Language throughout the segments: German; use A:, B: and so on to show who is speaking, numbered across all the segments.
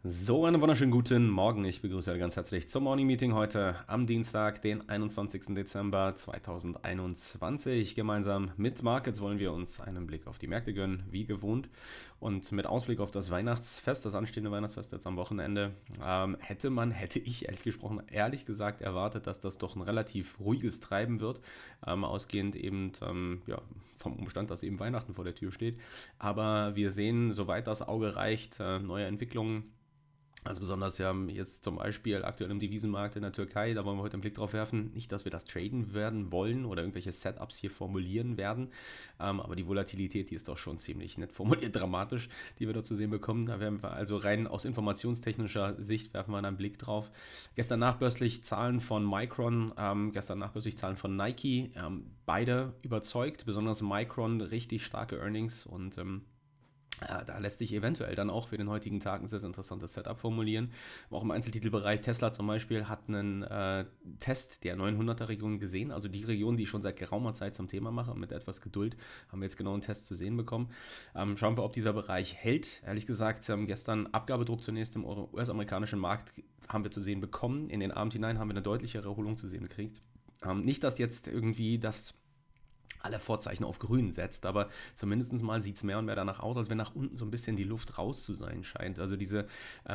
A: So, einen wunderschönen guten Morgen. Ich begrüße euch ganz herzlich zum Morning Meeting heute am Dienstag, den 21. Dezember 2021. Gemeinsam mit Markets wollen wir uns einen Blick auf die Märkte gönnen, wie gewohnt. Und mit Ausblick auf das Weihnachtsfest, das anstehende Weihnachtsfest jetzt am Wochenende, hätte ich ehrlich gesagt erwartet, dass das doch ein relativ ruhiges Treiben wird. Ausgehend eben vom Umstand, dass eben Weihnachten vor der Tür steht. Aber wir sehen, soweit das Auge reicht, neue Entwicklungen. Also besonders ja jetzt zum Beispiel aktuell im Devisenmarkt in der Türkei, da wollen wir heute einen Blick drauf werfen. Nicht, dass wir das traden werden wollen oder irgendwelche Setups hier formulieren werden, aber die Volatilität, die ist doch schon ziemlich nett formuliert, dramatisch, die wir da zu sehen bekommen. Da werden wir also rein aus informationstechnischer Sicht werfen wir einen Blick drauf. Gestern nachbörslich Zahlen von Micron, gestern nachbörslich Zahlen von Nike, beide überzeugt, besonders Micron richtig starke Earnings und da lässt sich eventuell dann auch für den heutigen Tag ein sehr interessantes Setup formulieren. Auch im Einzeltitelbereich Tesla zum Beispiel hat einen Test der 900er-Region gesehen, also die Region, die ich schon seit geraumer Zeit zum Thema mache. Mit etwas Geduld haben wir jetzt genau einen Test zu sehen bekommen. Schauen wir, ob dieser Bereich hält. Ehrlich gesagt, gestern Abgabedruck zunächst im US-amerikanischen Markt haben wir zu sehen bekommen. In den Abend hinein haben wir eine deutliche Erholung zu sehen gekriegt. Nicht, dass jetzt irgendwie das alle Vorzeichen auf grün setzt, aber zumindest mal sieht es mehr und mehr danach aus, als wenn nach unten so ein bisschen die Luft raus zu sein scheint. Also diese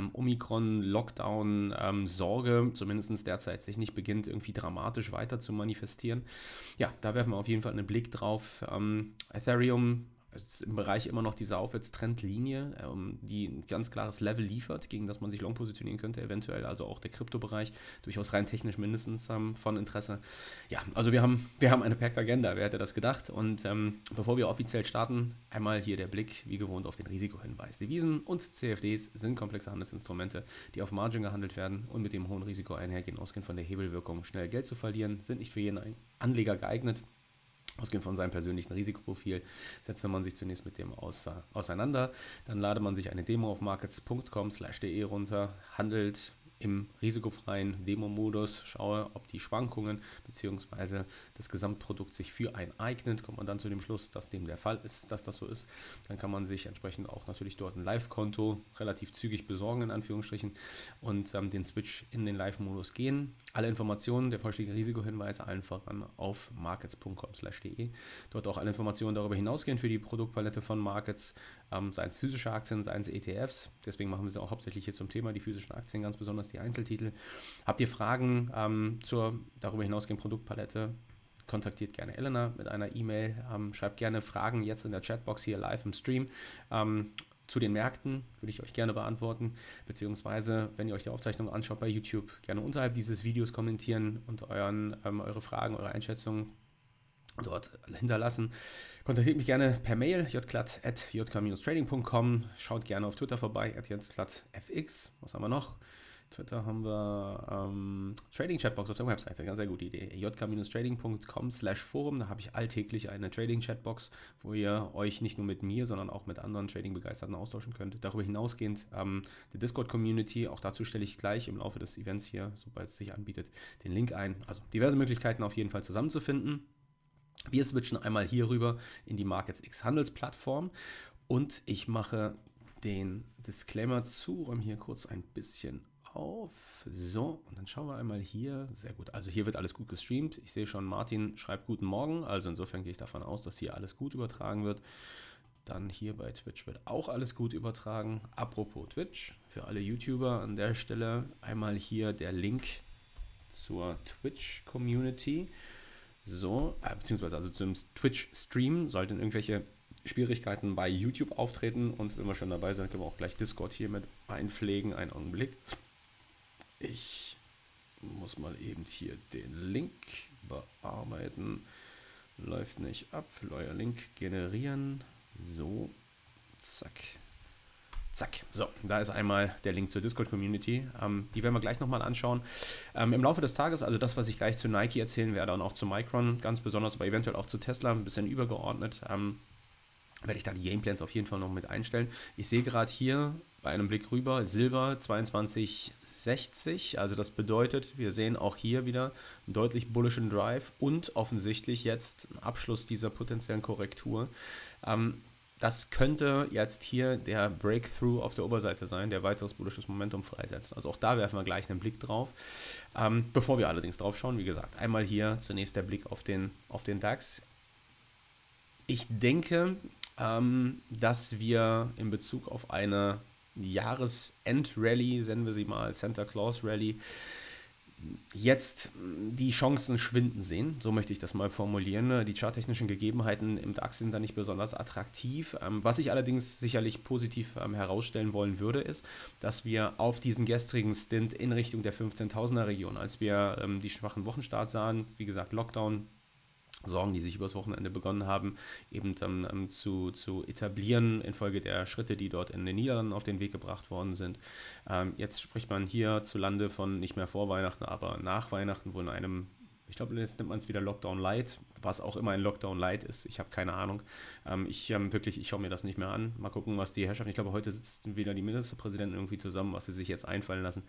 A: Omikron-Lockdown-Sorge, zumindest derzeit sich nicht beginnt, irgendwie dramatisch weiter zu manifestieren. Ja, da werfen wir auf jeden Fall einen Blick drauf. Ethereum ist im Bereich immer noch diese Aufwärtstrendlinie, die ein ganz klares Level liefert, gegen das man sich long positionieren könnte, eventuell. Also auch der Kryptobereich, durchaus rein technisch mindestens von Interesse. Ja, also wir haben eine Packed Agenda, wer hätte das gedacht? Und bevor wir offiziell starten, einmal hier der Blick, wie gewohnt, auf den Risikohinweis. Devisen und CFDs sind komplexe Handelsinstrumente, die auf Margin gehandelt werden und mit dem hohen Risiko einhergehen, ausgehend von der Hebelwirkung schnell Geld zu verlieren, sind nicht für jeden Anleger geeignet. Ausgehend von seinem persönlichen Risikoprofil setzt man sich zunächst mit dem auseinander. Dann ladet man sich eine Demo auf markets.com/de runter, handelt im risikofreien Demo-Modus, schaue, ob die Schwankungen bzw. das Gesamtprodukt sich für einen eignet. Kommt man dann zu dem Schluss, dass dem der Fall ist, dass das so ist, dann kann man sich entsprechend auch natürlich dort ein Live-Konto relativ zügig besorgen, in Anführungsstrichen, und den Switch in den Live-Modus gehen. Alle Informationen, der vollständige Risikohinweis, allen voran auf markets.com/de. Dort auch alle Informationen darüber hinausgehen für die Produktpalette von Markets, seien es physische Aktien, seien es ETFs. Deswegen machen wir sie auch hauptsächlich hier zum Thema, die physischen Aktien, ganz besonders die Einzeltitel. Habt ihr Fragen zur darüber hinausgehenden Produktpalette? Kontaktiert gerne Elena mit einer E-Mail. Schreibt gerne Fragen jetzt in der Chatbox hier live im Stream. Zu den Märkten würde ich euch gerne beantworten, beziehungsweise, wenn ihr euch die Aufzeichnung anschaut bei YouTube, gerne unterhalb dieses Videos kommentieren und eure Fragen, eure Einschätzungen dort hinterlassen. Kontaktiert mich gerne per Mail, jklatt@jk-trading.com. Schaut gerne auf Twitter vorbei, @jklattfx. Was haben wir noch? Twitter haben wir Trading-Chatbox auf der Webseite, ganz sehr gute Idee. jk-trading.com/forum, da habe ich alltäglich eine Trading-Chatbox, wo ihr euch nicht nur mit mir, sondern auch mit anderen Trading-Begeisterten austauschen könnt. Darüber hinausgehend die Discord-Community, auch dazu stelle ich gleich im Laufe des Events hier, sobald es sich anbietet, den Link ein. Also diverse Möglichkeiten auf jeden Fall zusammenzufinden. Wir switchen einmal hier rüber in die Markets X Handelsplattform und ich mache den Disclaimer zu, räume hier kurz ein bisschen auf. So, und dann schauen wir einmal hier. Sehr gut, also hier wird alles gut gestreamt. Ich sehe schon, Martin schreibt guten Morgen, also insofern gehe ich davon aus, dass hier alles gut übertragen wird. Dann hier bei Twitch wird auch alles gut übertragen. Apropos Twitch, für alle YouTuber an der Stelle einmal hier der Link zur Twitch-Community. So, beziehungsweise also zum Twitch-Stream sollten irgendwelche Schwierigkeiten bei YouTube auftreten, und wenn wir schon dabei sind, können wir auch gleich Discord hier mit einpflegen. Einen Augenblick. Ich muss mal eben hier den Link bearbeiten. Läuft nicht ab. Neuer Link generieren. So, zack. Zack. So, da ist einmal der Link zur Discord-Community. Die werden wir gleich nochmal anschauen. Im Laufe des Tages, also das, was ich gleich zu Nike erzählen werde und auch zu Micron, ganz besonders, aber eventuell auch zu Tesla, ein bisschen übergeordnet, werde ich da die Gameplans auf jeden Fall noch mit einstellen. Ich sehe gerade hier bei einem Blick rüber Silber 22,60. Also das bedeutet, wir sehen auch hier wieder einen deutlich bullischen Drive und offensichtlich jetzt einen Abschluss dieser potenziellen Korrektur. das könnte jetzt hier der Breakthrough auf der Oberseite sein, der weiteres bullisches Momentum freisetzt. Also auch da werfen wir gleich einen Blick drauf. Bevor wir allerdings drauf schauen, wie gesagt, einmal hier zunächst der Blick auf den DAX. Ich denke, dass wir in Bezug auf eine Jahresend-Rally, nennen wir sie mal Santa Claus Rally, jetzt die Chancen schwinden sehen, so möchte ich das mal formulieren. Die charttechnischen Gegebenheiten im DAX sind da nicht besonders attraktiv. Was ich allerdings sicherlich positiv herausstellen wollen würde, ist, dass wir auf diesen gestrigen Stint in Richtung der 15.000er Region, als wir die schwachen Wochenstart sahen, wie gesagt Lockdown, Sorgen, die sich übers Wochenende begonnen haben, eben zu etablieren infolge der Schritte, die dort in den Niederlanden auf den Weg gebracht worden sind. Jetzt spricht man hierzulande von nicht mehr vor Weihnachten, aber nach Weihnachten, wo in einem, ich glaube, jetzt nimmt man es wieder Lockdown Light, was auch immer ein Lockdown Light ist, ich habe keine Ahnung. Ich schaue mir das nicht mehr an. Mal gucken, was die Herrschaften, ich glaube, heute sitzen wieder die Ministerpräsidenten irgendwie zusammen, was sie sich jetzt einfallen lassen.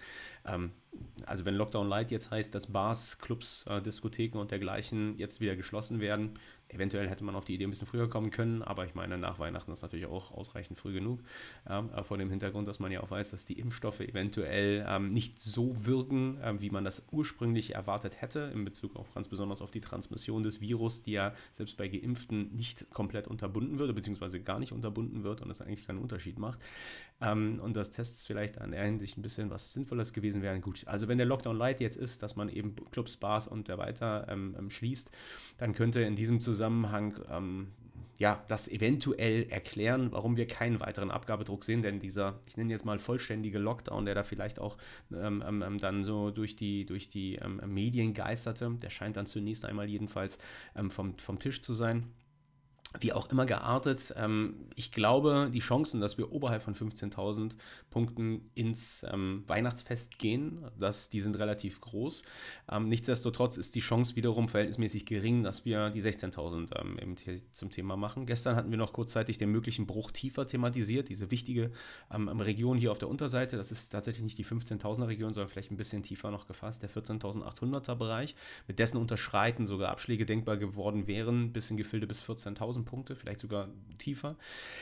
A: Also wenn Lockdown Light jetzt heißt, dass Bars, Clubs, Diskotheken und dergleichen jetzt wieder geschlossen werden, eventuell hätte man auf die Idee ein bisschen früher kommen können, aber ich meine, nach Weihnachten ist natürlich auch ausreichend früh genug. Vor dem Hintergrund, dass man ja auch weiß, dass die Impfstoffe eventuell nicht so wirken, wie man das ursprünglich erwartet hätte, in Bezug auch ganz besonders auf die Transmission des Virus, die ja selbst bei Geimpften nicht komplett unterbunden wird, beziehungsweise gar nicht unterbunden wird und das eigentlich keinen Unterschied macht. Und das Tests vielleicht in der Hinsicht ein bisschen was Sinnvolles gewesen wären. Gut, also wenn der Lockdown Light jetzt ist, dass man eben Clubs, Bars und der weiter schließt, dann könnte in diesem Zusammenhang das eventuell erklären, warum wir keinen weiteren Abgabedruck sehen, denn dieser, ich nenne jetzt mal vollständige Lockdown, der da vielleicht auch dann so durch die Medien geisterte, der scheint dann zunächst einmal jedenfalls vom Tisch zu sein. Wie auch immer geartet, ich glaube, die Chancen, dass wir oberhalb von 15.000 Punkten ins Weihnachtsfest gehen, die sind relativ groß. Nichtsdestotrotz ist die Chance wiederum verhältnismäßig gering, dass wir die 16.000 eben zum Thema machen. Gestern hatten wir noch kurzzeitig den möglichen Bruch tiefer thematisiert, diese wichtige Region hier auf der Unterseite. Das ist tatsächlich nicht die 15.000er Region, sondern vielleicht ein bisschen tiefer noch gefasst, der 14.800er Bereich. Mit dessen Unterschreiten sogar Abschläge denkbar geworden wären, bis in Gefilde bis 14.000 Punkte, vielleicht sogar tiefer.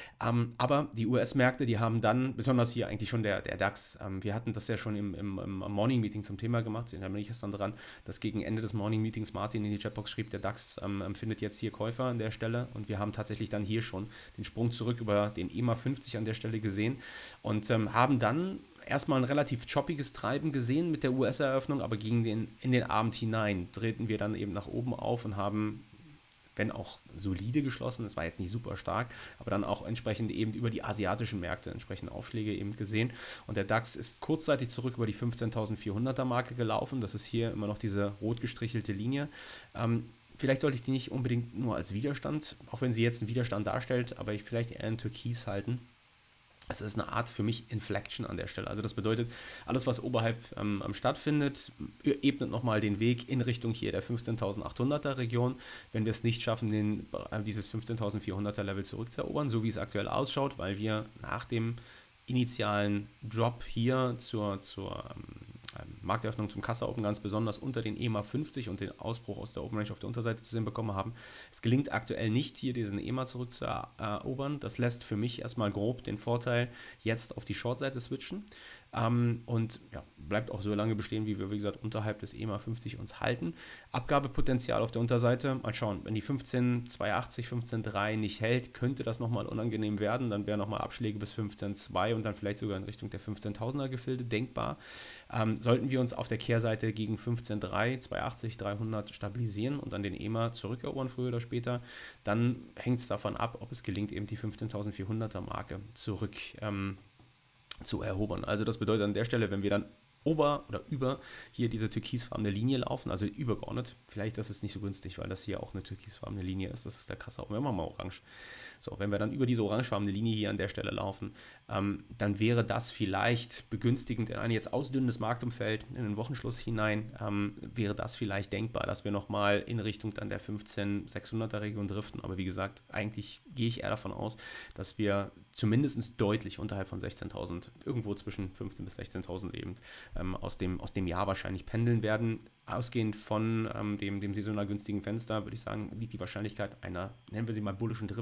A: Aber die US-Märkte, die haben dann, besonders hier eigentlich schon der DAX, wir hatten das ja schon im Morning-Meeting zum Thema gemacht, da bin ich jetzt dann dran, dass gegen Ende des Morning-Meetings Martin in die Chatbox schrieb, der DAX findet jetzt hier Käufer an der Stelle und wir haben tatsächlich dann hier schon den Sprung zurück über den EMA 50 an der Stelle gesehen und haben dann erstmal ein relativ choppiges Treiben gesehen mit der US-Eröffnung, aber in den Abend hinein drehten wir dann eben nach oben auf und haben, wenn auch solide geschlossen, es war jetzt nicht super stark, aber dann auch entsprechend eben über die asiatischen Märkte entsprechend Aufschläge eben gesehen. Und der DAX ist kurzzeitig zurück über die 15.400er Marke gelaufen. Das ist hier immer noch diese rot gestrichelte Linie. Vielleicht sollte ich die nicht unbedingt nur als Widerstand, auch wenn sie jetzt einen Widerstand darstellt, aber vielleicht eher in Türkis halten. Es ist eine Art für mich Inflection an der Stelle. Also das bedeutet, alles, was oberhalb stattfindet, ebnet nochmal den Weg in Richtung hier der 15.800er Region. Wenn wir es nicht schaffen, dieses 15.400er Level zurückzuerobern, so wie es aktuell ausschaut, weil wir nach dem initialen Drop hier zur Markteröffnung zum Kassa Open ganz besonders unter den EMA 50 und den Ausbruch aus der Open Range auf der Unterseite zu sehen bekommen haben. Es gelingt aktuell nicht, hier diesen EMA zurückzuerobern. Das lässt für mich erstmal grob den Vorteil, jetzt auf die Short-Seite switchen. Und ja, bleibt auch so lange bestehen, wie wir, wie gesagt, unterhalb des EMA 50 uns halten. Abgabepotenzial auf der Unterseite, mal schauen, wenn die 15,280, 15,3 nicht hält, könnte das nochmal unangenehm werden, dann wären nochmal Abschläge bis 15,2 und dann vielleicht sogar in Richtung der 15.000er Gefilde denkbar. Sollten wir uns auf der Kehrseite gegen 15,3, 280, 300 stabilisieren und dann den EMA zurückerobern, früher oder später, dann hängt es davon ab, ob es gelingt, eben die 15.400er Marke zurück zu erobern. Also das bedeutet an der Stelle, wenn wir dann über hier diese türkisfarbene Linie laufen, also übergeordnet, vielleicht das ist nicht so günstig, weil das hier auch eine türkisfarbene Linie ist, das ist der krasse, wir machen mal orange. So, wenn wir dann über diese orangefarbene Linie hier an der Stelle laufen, dann wäre das vielleicht begünstigend in ein jetzt ausdünnendes Marktumfeld, in den Wochenschluss hinein, wäre das vielleicht denkbar, dass wir nochmal in Richtung dann der 15.600er Region driften. Aber wie gesagt, eigentlich gehe ich eher davon aus, dass wir zumindest deutlich unterhalb von 16.000, irgendwo zwischen 15.000 bis 16.000 eben aus dem Jahr wahrscheinlich pendeln werden. Ausgehend von dem saisonal günstigen Fenster, würde ich sagen, liegt die Wahrscheinlichkeit einer, nennen wir sie mal bullischen Drift, zwar eher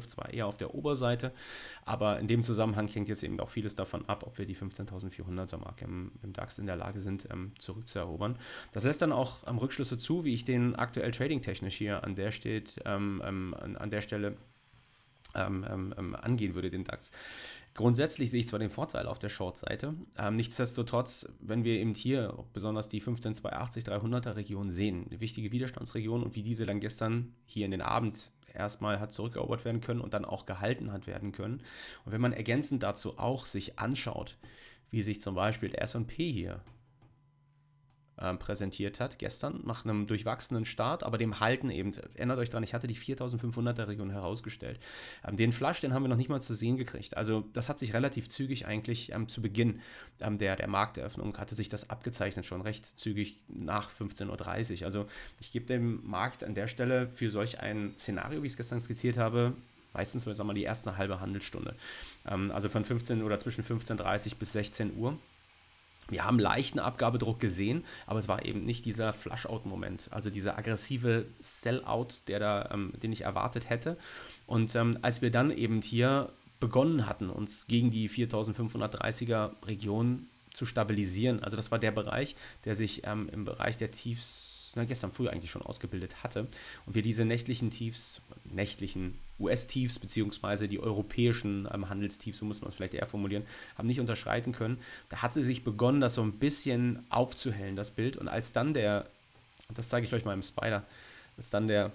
A: eher auf der Oberseite. Aber in dem Zusammenhang hängt jetzt eben auch vieles davon ab, ob wir die 15.400er Marke im DAX in der Lage sind, zurückzuerobern. Das lässt dann auch Rückschlüsse zu, wie ich den aktuell trading-technisch hier an der Stelle angehen würde, den DAX. Grundsätzlich sehe ich zwar den Vorteil auf der Short-Seite, nichtsdestotrotz, wenn wir eben hier besonders die 15.280, 300er Region sehen, eine wichtige Widerstandsregion und wie diese dann gestern hier in den Abend erstmal hat zurückerobert werden können und dann auch gehalten hat werden können. Und wenn man ergänzend dazu auch sich anschaut, wie sich zum Beispiel der S&P hier präsentiert hat gestern, nach einem durchwachsenen Start, aber dem Halten eben, erinnert euch daran, ich hatte die 4.500er Region herausgestellt. Den Flush, den haben wir noch nicht mal zu sehen gekriegt. Also das hat sich relativ zügig eigentlich zu Beginn der Markteröffnung hatte sich das abgezeichnet, schon recht zügig nach 15.30 Uhr. Also ich gebe dem Markt an der Stelle für solch ein Szenario, wie ich es gestern skizziert habe, meistens, sagen wir mal, die erste halbe Handelsstunde. Also von 15 oder zwischen 15.30 Uhr bis 16 Uhr. Wir haben leichten Abgabedruck gesehen, aber es war eben nicht dieser Flush-Out-Moment, also dieser aggressive Sell-Out, den ich erwartet hätte. Und als wir dann eben hier begonnen hatten, uns gegen die 4.530er Region zu stabilisieren, also das war der Bereich, der sich im Bereich der Tiefs gestern früh eigentlich schon ausgebildet hatte und wir diese nächtlichen US-Tiefs beziehungsweise die europäischen Handelstiefs, so muss man es vielleicht eher formulieren, haben nicht unterschreiten können. Da hatte sich begonnen, das so ein bisschen aufzuhellen, das Bild. Und als dann das zeige ich euch mal im Spider, als dann der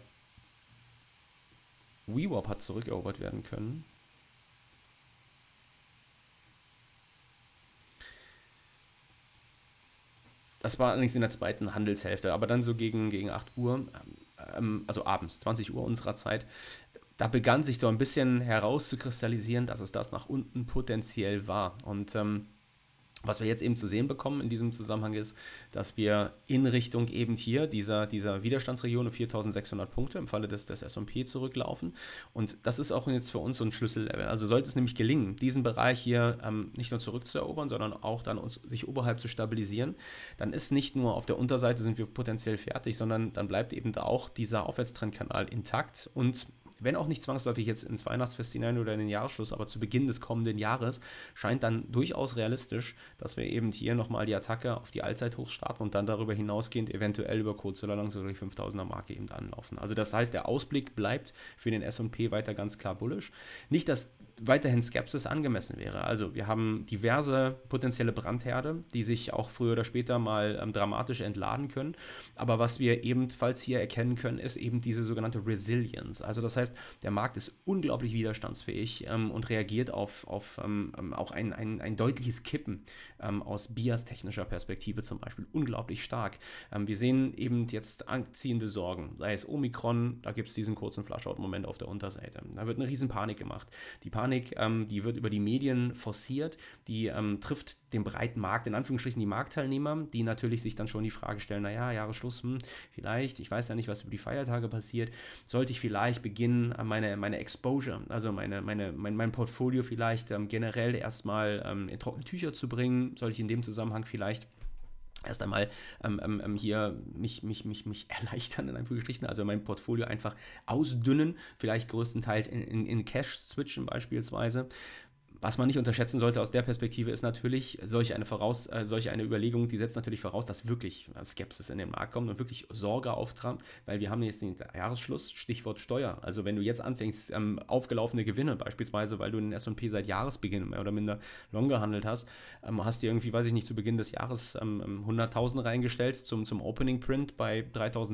A: VWAP hat zurückerobert werden können, das war allerdings in der zweiten Handelshälfte, aber dann so gegen 8 Uhr, also abends, 20 Uhr unserer Zeit, da begann sich so ein bisschen herauszukristallisieren, dass es das nach unten potenziell war. Und was wir jetzt eben zu sehen bekommen in diesem Zusammenhang ist, dass wir in Richtung eben hier dieser Widerstandsregion um 4.600 Punkte im Falle des S&P zurücklaufen. Und das ist auch jetzt für uns so ein Schlüssellevel. Also sollte es nämlich gelingen, diesen Bereich hier nicht nur zurückzuerobern, sondern auch dann sich oberhalb zu stabilisieren, dann ist nicht nur auf der Unterseite sind wir potenziell fertig, sondern dann bleibt eben auch dieser Aufwärtstrendkanal intakt und wenn auch nicht zwangsläufig jetzt ins Weihnachtsfest hinein oder in den Jahresschluss, aber zu Beginn des kommenden Jahres, scheint dann durchaus realistisch, dass wir eben hier nochmal die Attacke auf die Allzeithochs starten und dann darüber hinausgehend eventuell über kurz oder lang sogar die 5000er Marke eben anlaufen. Also das heißt, der Ausblick bleibt für den S&P weiter ganz klar bullish. Nicht, dass weiterhin Skepsis angemessen wäre. Also wir haben diverse potenzielle Brandherde, die sich auch früher oder später mal dramatisch entladen können. Aber was wir ebenfalls hier erkennen können, ist eben diese sogenannte Resilience. Also das heißt, der Markt ist unglaublich widerstandsfähig und reagiert auf auch ein deutliches Kippen aus bias-technischer Perspektive zum Beispiel unglaublich stark. Wir sehen eben jetzt anziehende Sorgen, sei es Omikron, da gibt es diesen kurzen Flush-Out-Moment auf der Unterseite. Da wird eine riesen Panik gemacht. Die Panik, die wird über die Medien forciert, die trifft den breiten Markt, in Anführungsstrichen die Marktteilnehmer, die natürlich sich dann schon die Frage stellen, naja, Jahresschluss, vielleicht, ich weiß ja nicht, was über die Feiertage passiert, sollte ich vielleicht beginnen, meine Exposure, also mein Portfolio vielleicht generell erstmal in trockene Tücher zu bringen, soll ich in dem Zusammenhang vielleicht erst einmal hier mich erleichtern, in Anführungsstrichen, also mein Portfolio einfach ausdünnen, vielleicht größtenteils in Cash switchen beispielsweise. Was man nicht unterschätzen sollte aus der Perspektive ist natürlich, solch eine Überlegung, die setzt natürlich voraus, dass wirklich Skepsis in den Markt kommt und wirklich Sorge auftrat, weil wir haben jetzt den Jahresschluss, Stichwort Steuer. Also wenn du jetzt anfängst, aufgelaufene Gewinne, beispielsweise, weil du den S&P seit Jahresbeginn mehr oder minder long gehandelt hast, hast dir irgendwie, weiß ich nicht, zu Beginn des Jahres 100.000 reingestellt zum Opening Print bei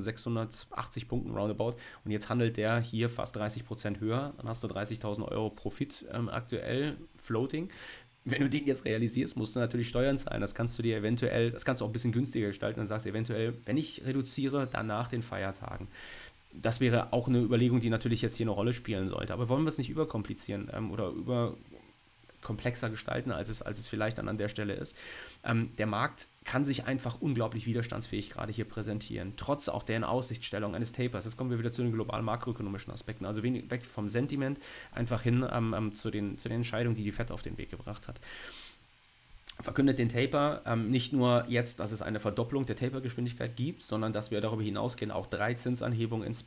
A: 3.680 Punkten roundabout und jetzt handelt der hier fast 30% höher, dann hast du 30.000 Euro Profit aktuell, Floating. Wenn du den jetzt realisierst, musst du natürlich Steuern zahlen. Das kannst du auch ein bisschen günstiger gestalten. Dann sagst du eventuell, wenn ich reduziere, dann nach den Feiertagen. Das wäre auch eine Überlegung, die natürlich jetzt hier eine Rolle spielen sollte. Aber wollen wir es nicht überkomplizieren oder komplexer gestalten, als es vielleicht dann an der Stelle ist. Der Markt kann sich einfach unglaublich widerstandsfähig gerade hier präsentieren, trotz auch der Inaussichtstellung eines Tapers. Jetzt kommen wir wieder zu den globalen makroökonomischen Aspekten, also weg vom Sentiment, einfach hin zu den Entscheidungen, die die FED auf den Weg gebracht hat. verkündet den Taper nicht nur jetzt, dass es eine Verdopplung der Taper-Geschwindigkeit gibt, sondern dass wir darüber hinausgehend auch 3 Zinsanhebungen in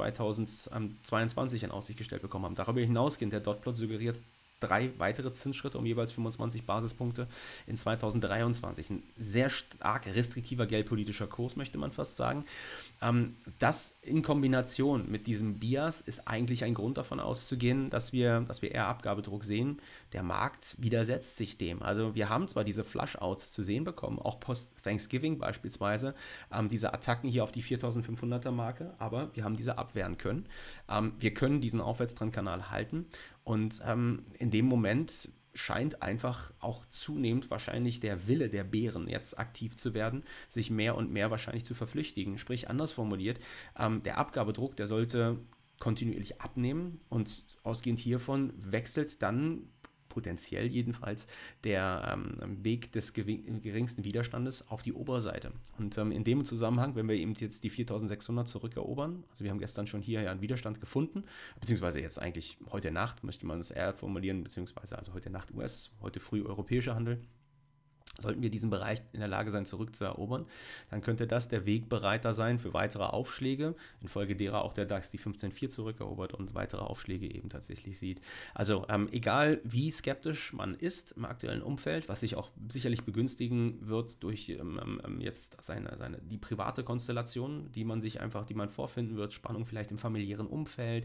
A: 2022 in Aussicht gestellt bekommen haben. Darüber hinausgehend, der Dotplot suggeriert 3 weitere Zinsschritte um jeweils 25 Basispunkte in 2023. Ein sehr stark restriktiver geldpolitischer Kurs, möchte man fast sagen. Das in Kombination mit diesem Bias ist eigentlich ein Grund davon auszugehen, dass wir eher Abgabedruck sehen. Der Markt widersetzt sich dem. Also wir haben zwar diese Flushouts zu sehen bekommen, auch post-Thanksgiving beispielsweise, diese Attacken hier auf die 4.500er Marke, aber wir haben diese abwehren können. Wir können diesen Aufwärtstrendkanal halten und in dem Moment scheint einfach auch zunehmend wahrscheinlich der Wille der Bären jetzt aktiv zu werden, sich mehr und mehr wahrscheinlich zu verflüchtigen. Sprich, anders formuliert, der Abgabedruck, der sollte kontinuierlich abnehmen und ausgehend hiervon wechselt dann potenziell jedenfalls der Weg des geringsten Widerstandes auf die Oberseite. Und in dem Zusammenhang, wenn wir eben jetzt die 4.600 zurückerobern, also wir haben gestern schon hier ja einen Widerstand gefunden, beziehungsweise jetzt eigentlich heute Nacht, möchte man es eher formulieren, beziehungsweise also heute Nacht US, heute früh europäischer Handel, sollten wir diesen Bereich in der Lage sein, zurückzuerobern, dann könnte das der Wegbereiter sein für weitere Aufschläge, infolge derer auch der DAX die 15.4 zurückerobert und weitere Aufschläge eben tatsächlich sieht. Also egal wie skeptisch man ist im aktuellen Umfeld, was sich auch sicherlich begünstigen wird durch jetzt die private Konstellation, die man vorfinden wird, Spannung vielleicht im familiären Umfeld,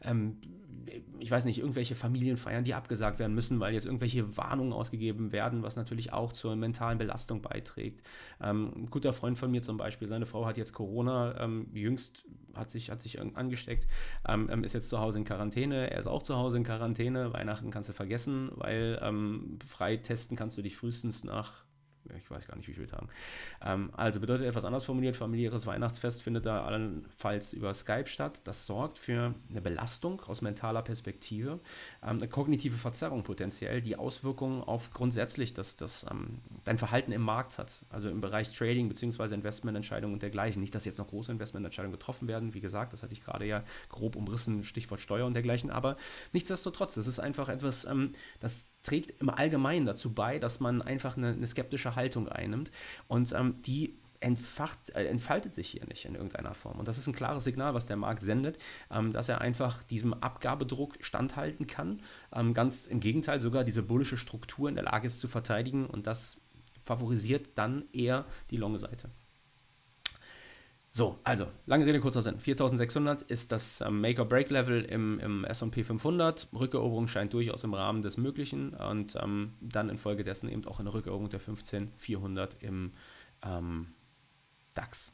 A: ich weiß nicht, irgendwelche Familienfeiern, die abgesagt werden müssen, weil jetzt irgendwelche Warnungen ausgegeben werden, was natürlich auch zur mentalen Belastung beiträgt. Ein guter Freund von mir zum Beispiel, seine Frau hat jetzt Corona, jüngst hat sich angesteckt, ist jetzt zu Hause in Quarantäne, er ist auch zu Hause in Quarantäne, Weihnachten kannst du vergessen, weil frei testen kannst du dich frühestens nach, ich weiß gar nicht, wie viele Tagen. Also bedeutet etwas anders formuliert, familiäres Weihnachtsfest findet da allenfalls über Skype statt. Das sorgt für eine Belastung aus mentaler Perspektive, eine kognitive Verzerrung potenziell, die Auswirkungen auf grundsätzlich dein Verhalten im Markt hat. Also im Bereich Trading bzw. Investmententscheidungen und dergleichen. Nicht, dass jetzt noch große Investmententscheidungen getroffen werden. Wie gesagt, das hatte ich gerade ja grob umrissen, Stichwort Steuer und dergleichen. Aber nichtsdestotrotz, das ist einfach etwas, das trägt im Allgemeinen dazu bei, dass man einfach eine skeptische Haltung einnimmt und die entfaltet sich hier nicht in irgendeiner Form. Und das ist ein klares Signal, was der Markt sendet, dass er einfach diesem Abgabedruck standhalten kann. Ganz im Gegenteil, sogar diese bullische Struktur in der Lage ist zu verteidigen und das favorisiert dann eher die Long-Seite. So, also, lange Rede, kurzer Sinn. 4.600 ist das Make-or-Break-Level im S&P 500. Rückeroberung scheint durchaus im Rahmen des Möglichen und dann infolgedessen eben auch eine Rückeroberung der 15.400 im DAX.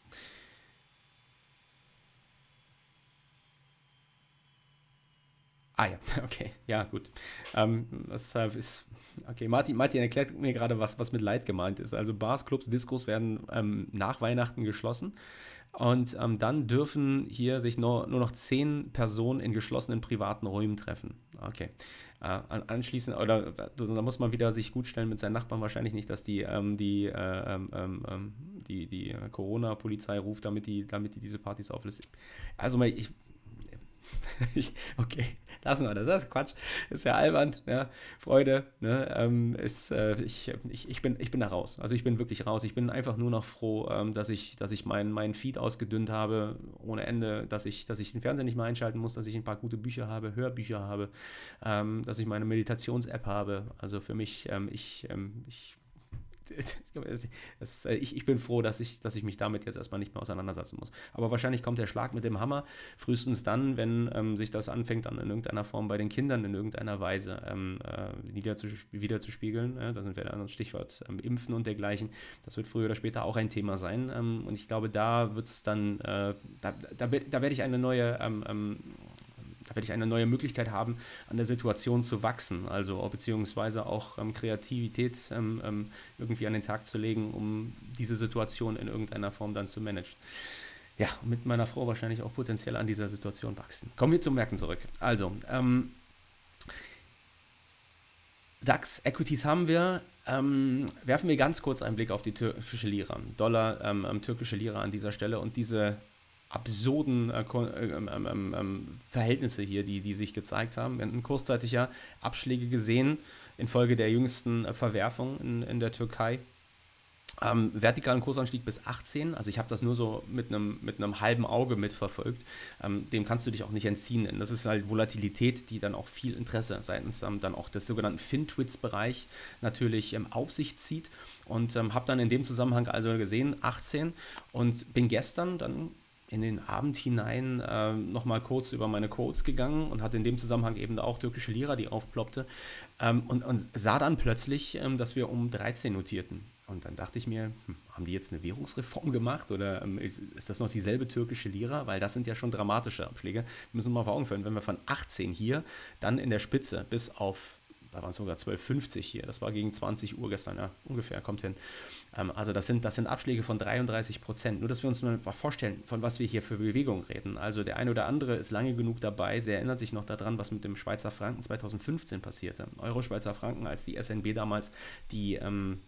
A: Ah ja, okay, ja gut. Das ist, okay, Martin erklärt mir gerade, was mit Light gemeint ist. Also Bars, Clubs, Diskos werden nach Weihnachten geschlossen. Und dann dürfen hier sich nur noch 10 Personen in geschlossenen privaten Räumen treffen. Okay. Anschließend, oder da muss man wieder sich gut stellen mit seinen Nachbarn, wahrscheinlich nicht, dass die Corona-Polizei ruft, damit die diese Partys auflistet. Also okay, lassen wir das. Das ist Quatsch. Ist ja albern, ja. Freude, ne? Ich bin da raus. Also ich bin wirklich raus. Ich bin einfach nur noch froh, dass ich meinen Feed ausgedünnt habe, ohne Ende, dass ich den Fernseher nicht mehr einschalten muss, dass ich ein paar gute Bücher habe, Hörbücher habe, dass ich meine Meditations-App habe. Also für mich, ich bin froh, dass ich mich damit jetzt erstmal nicht mehr auseinandersetzen muss. Aber wahrscheinlich kommt der Schlag mit dem Hammer frühestens dann, wenn sich das anfängt, dann in irgendeiner Form bei den Kindern in irgendeiner Weise wiederzuspiegeln. Da sind wir dann das Stichwort Impfen und dergleichen. Das wird früher oder später auch ein Thema sein. Und ich glaube, da wird es dann, da werde ich eine neue Möglichkeit haben, an der Situation zu wachsen, also beziehungsweise auch Kreativität irgendwie an den Tag zu legen, um diese Situation in irgendeiner Form dann zu managen. Ja, mit meiner Frau wahrscheinlich auch potenziell an dieser Situation wachsen. Kommen wir zum Märkten zurück. Also, DAX, Equities haben wir. Werfen wir ganz kurz einen Blick auf die türkische Lira. Dollar, türkische Lira an dieser Stelle und diese absurden Verhältnisse hier, die sich gezeigt haben. Wir hatten kurzzeitig ja Abschläge gesehen, infolge der jüngsten Verwerfung in der Türkei. Vertikalen Kursanstieg bis 18, also ich habe das nur so mit einem halben Auge mitverfolgt, dem kannst du dich auch nicht entziehen, denn das ist halt Volatilität, die dann auch viel Interesse seitens dann auch des sogenannten FinTwits-Bereich natürlich auf sich zieht und habe dann in dem Zusammenhang also gesehen 18 und bin gestern dann in den Abend hinein nochmal kurz über meine Codes gegangen und hatte in dem Zusammenhang eben auch türkische Lira, die aufploppte und sah dann plötzlich, dass wir um 13 notierten. Und dann dachte ich mir, haben die jetzt eine Währungsreform gemacht oder ist das noch dieselbe türkische Lira? Weil das sind ja schon dramatische Abschläge. Wir müssen uns mal vor Augen führen, wenn wir von 18 hier dann in der Spitze bis auf, da waren es sogar 12,50 hier, das war gegen 20 Uhr gestern, ja, ungefähr, kommt hin. Also das sind Abschläge von 33%. Nur, dass wir uns mal vorstellen, von was wir hier für Bewegung reden. Also der eine oder andere ist lange genug dabei, sie erinnert sich noch daran, was mit dem Schweizer Franken 2015 passierte. Euro-Schweizer Franken, als die SNB damals die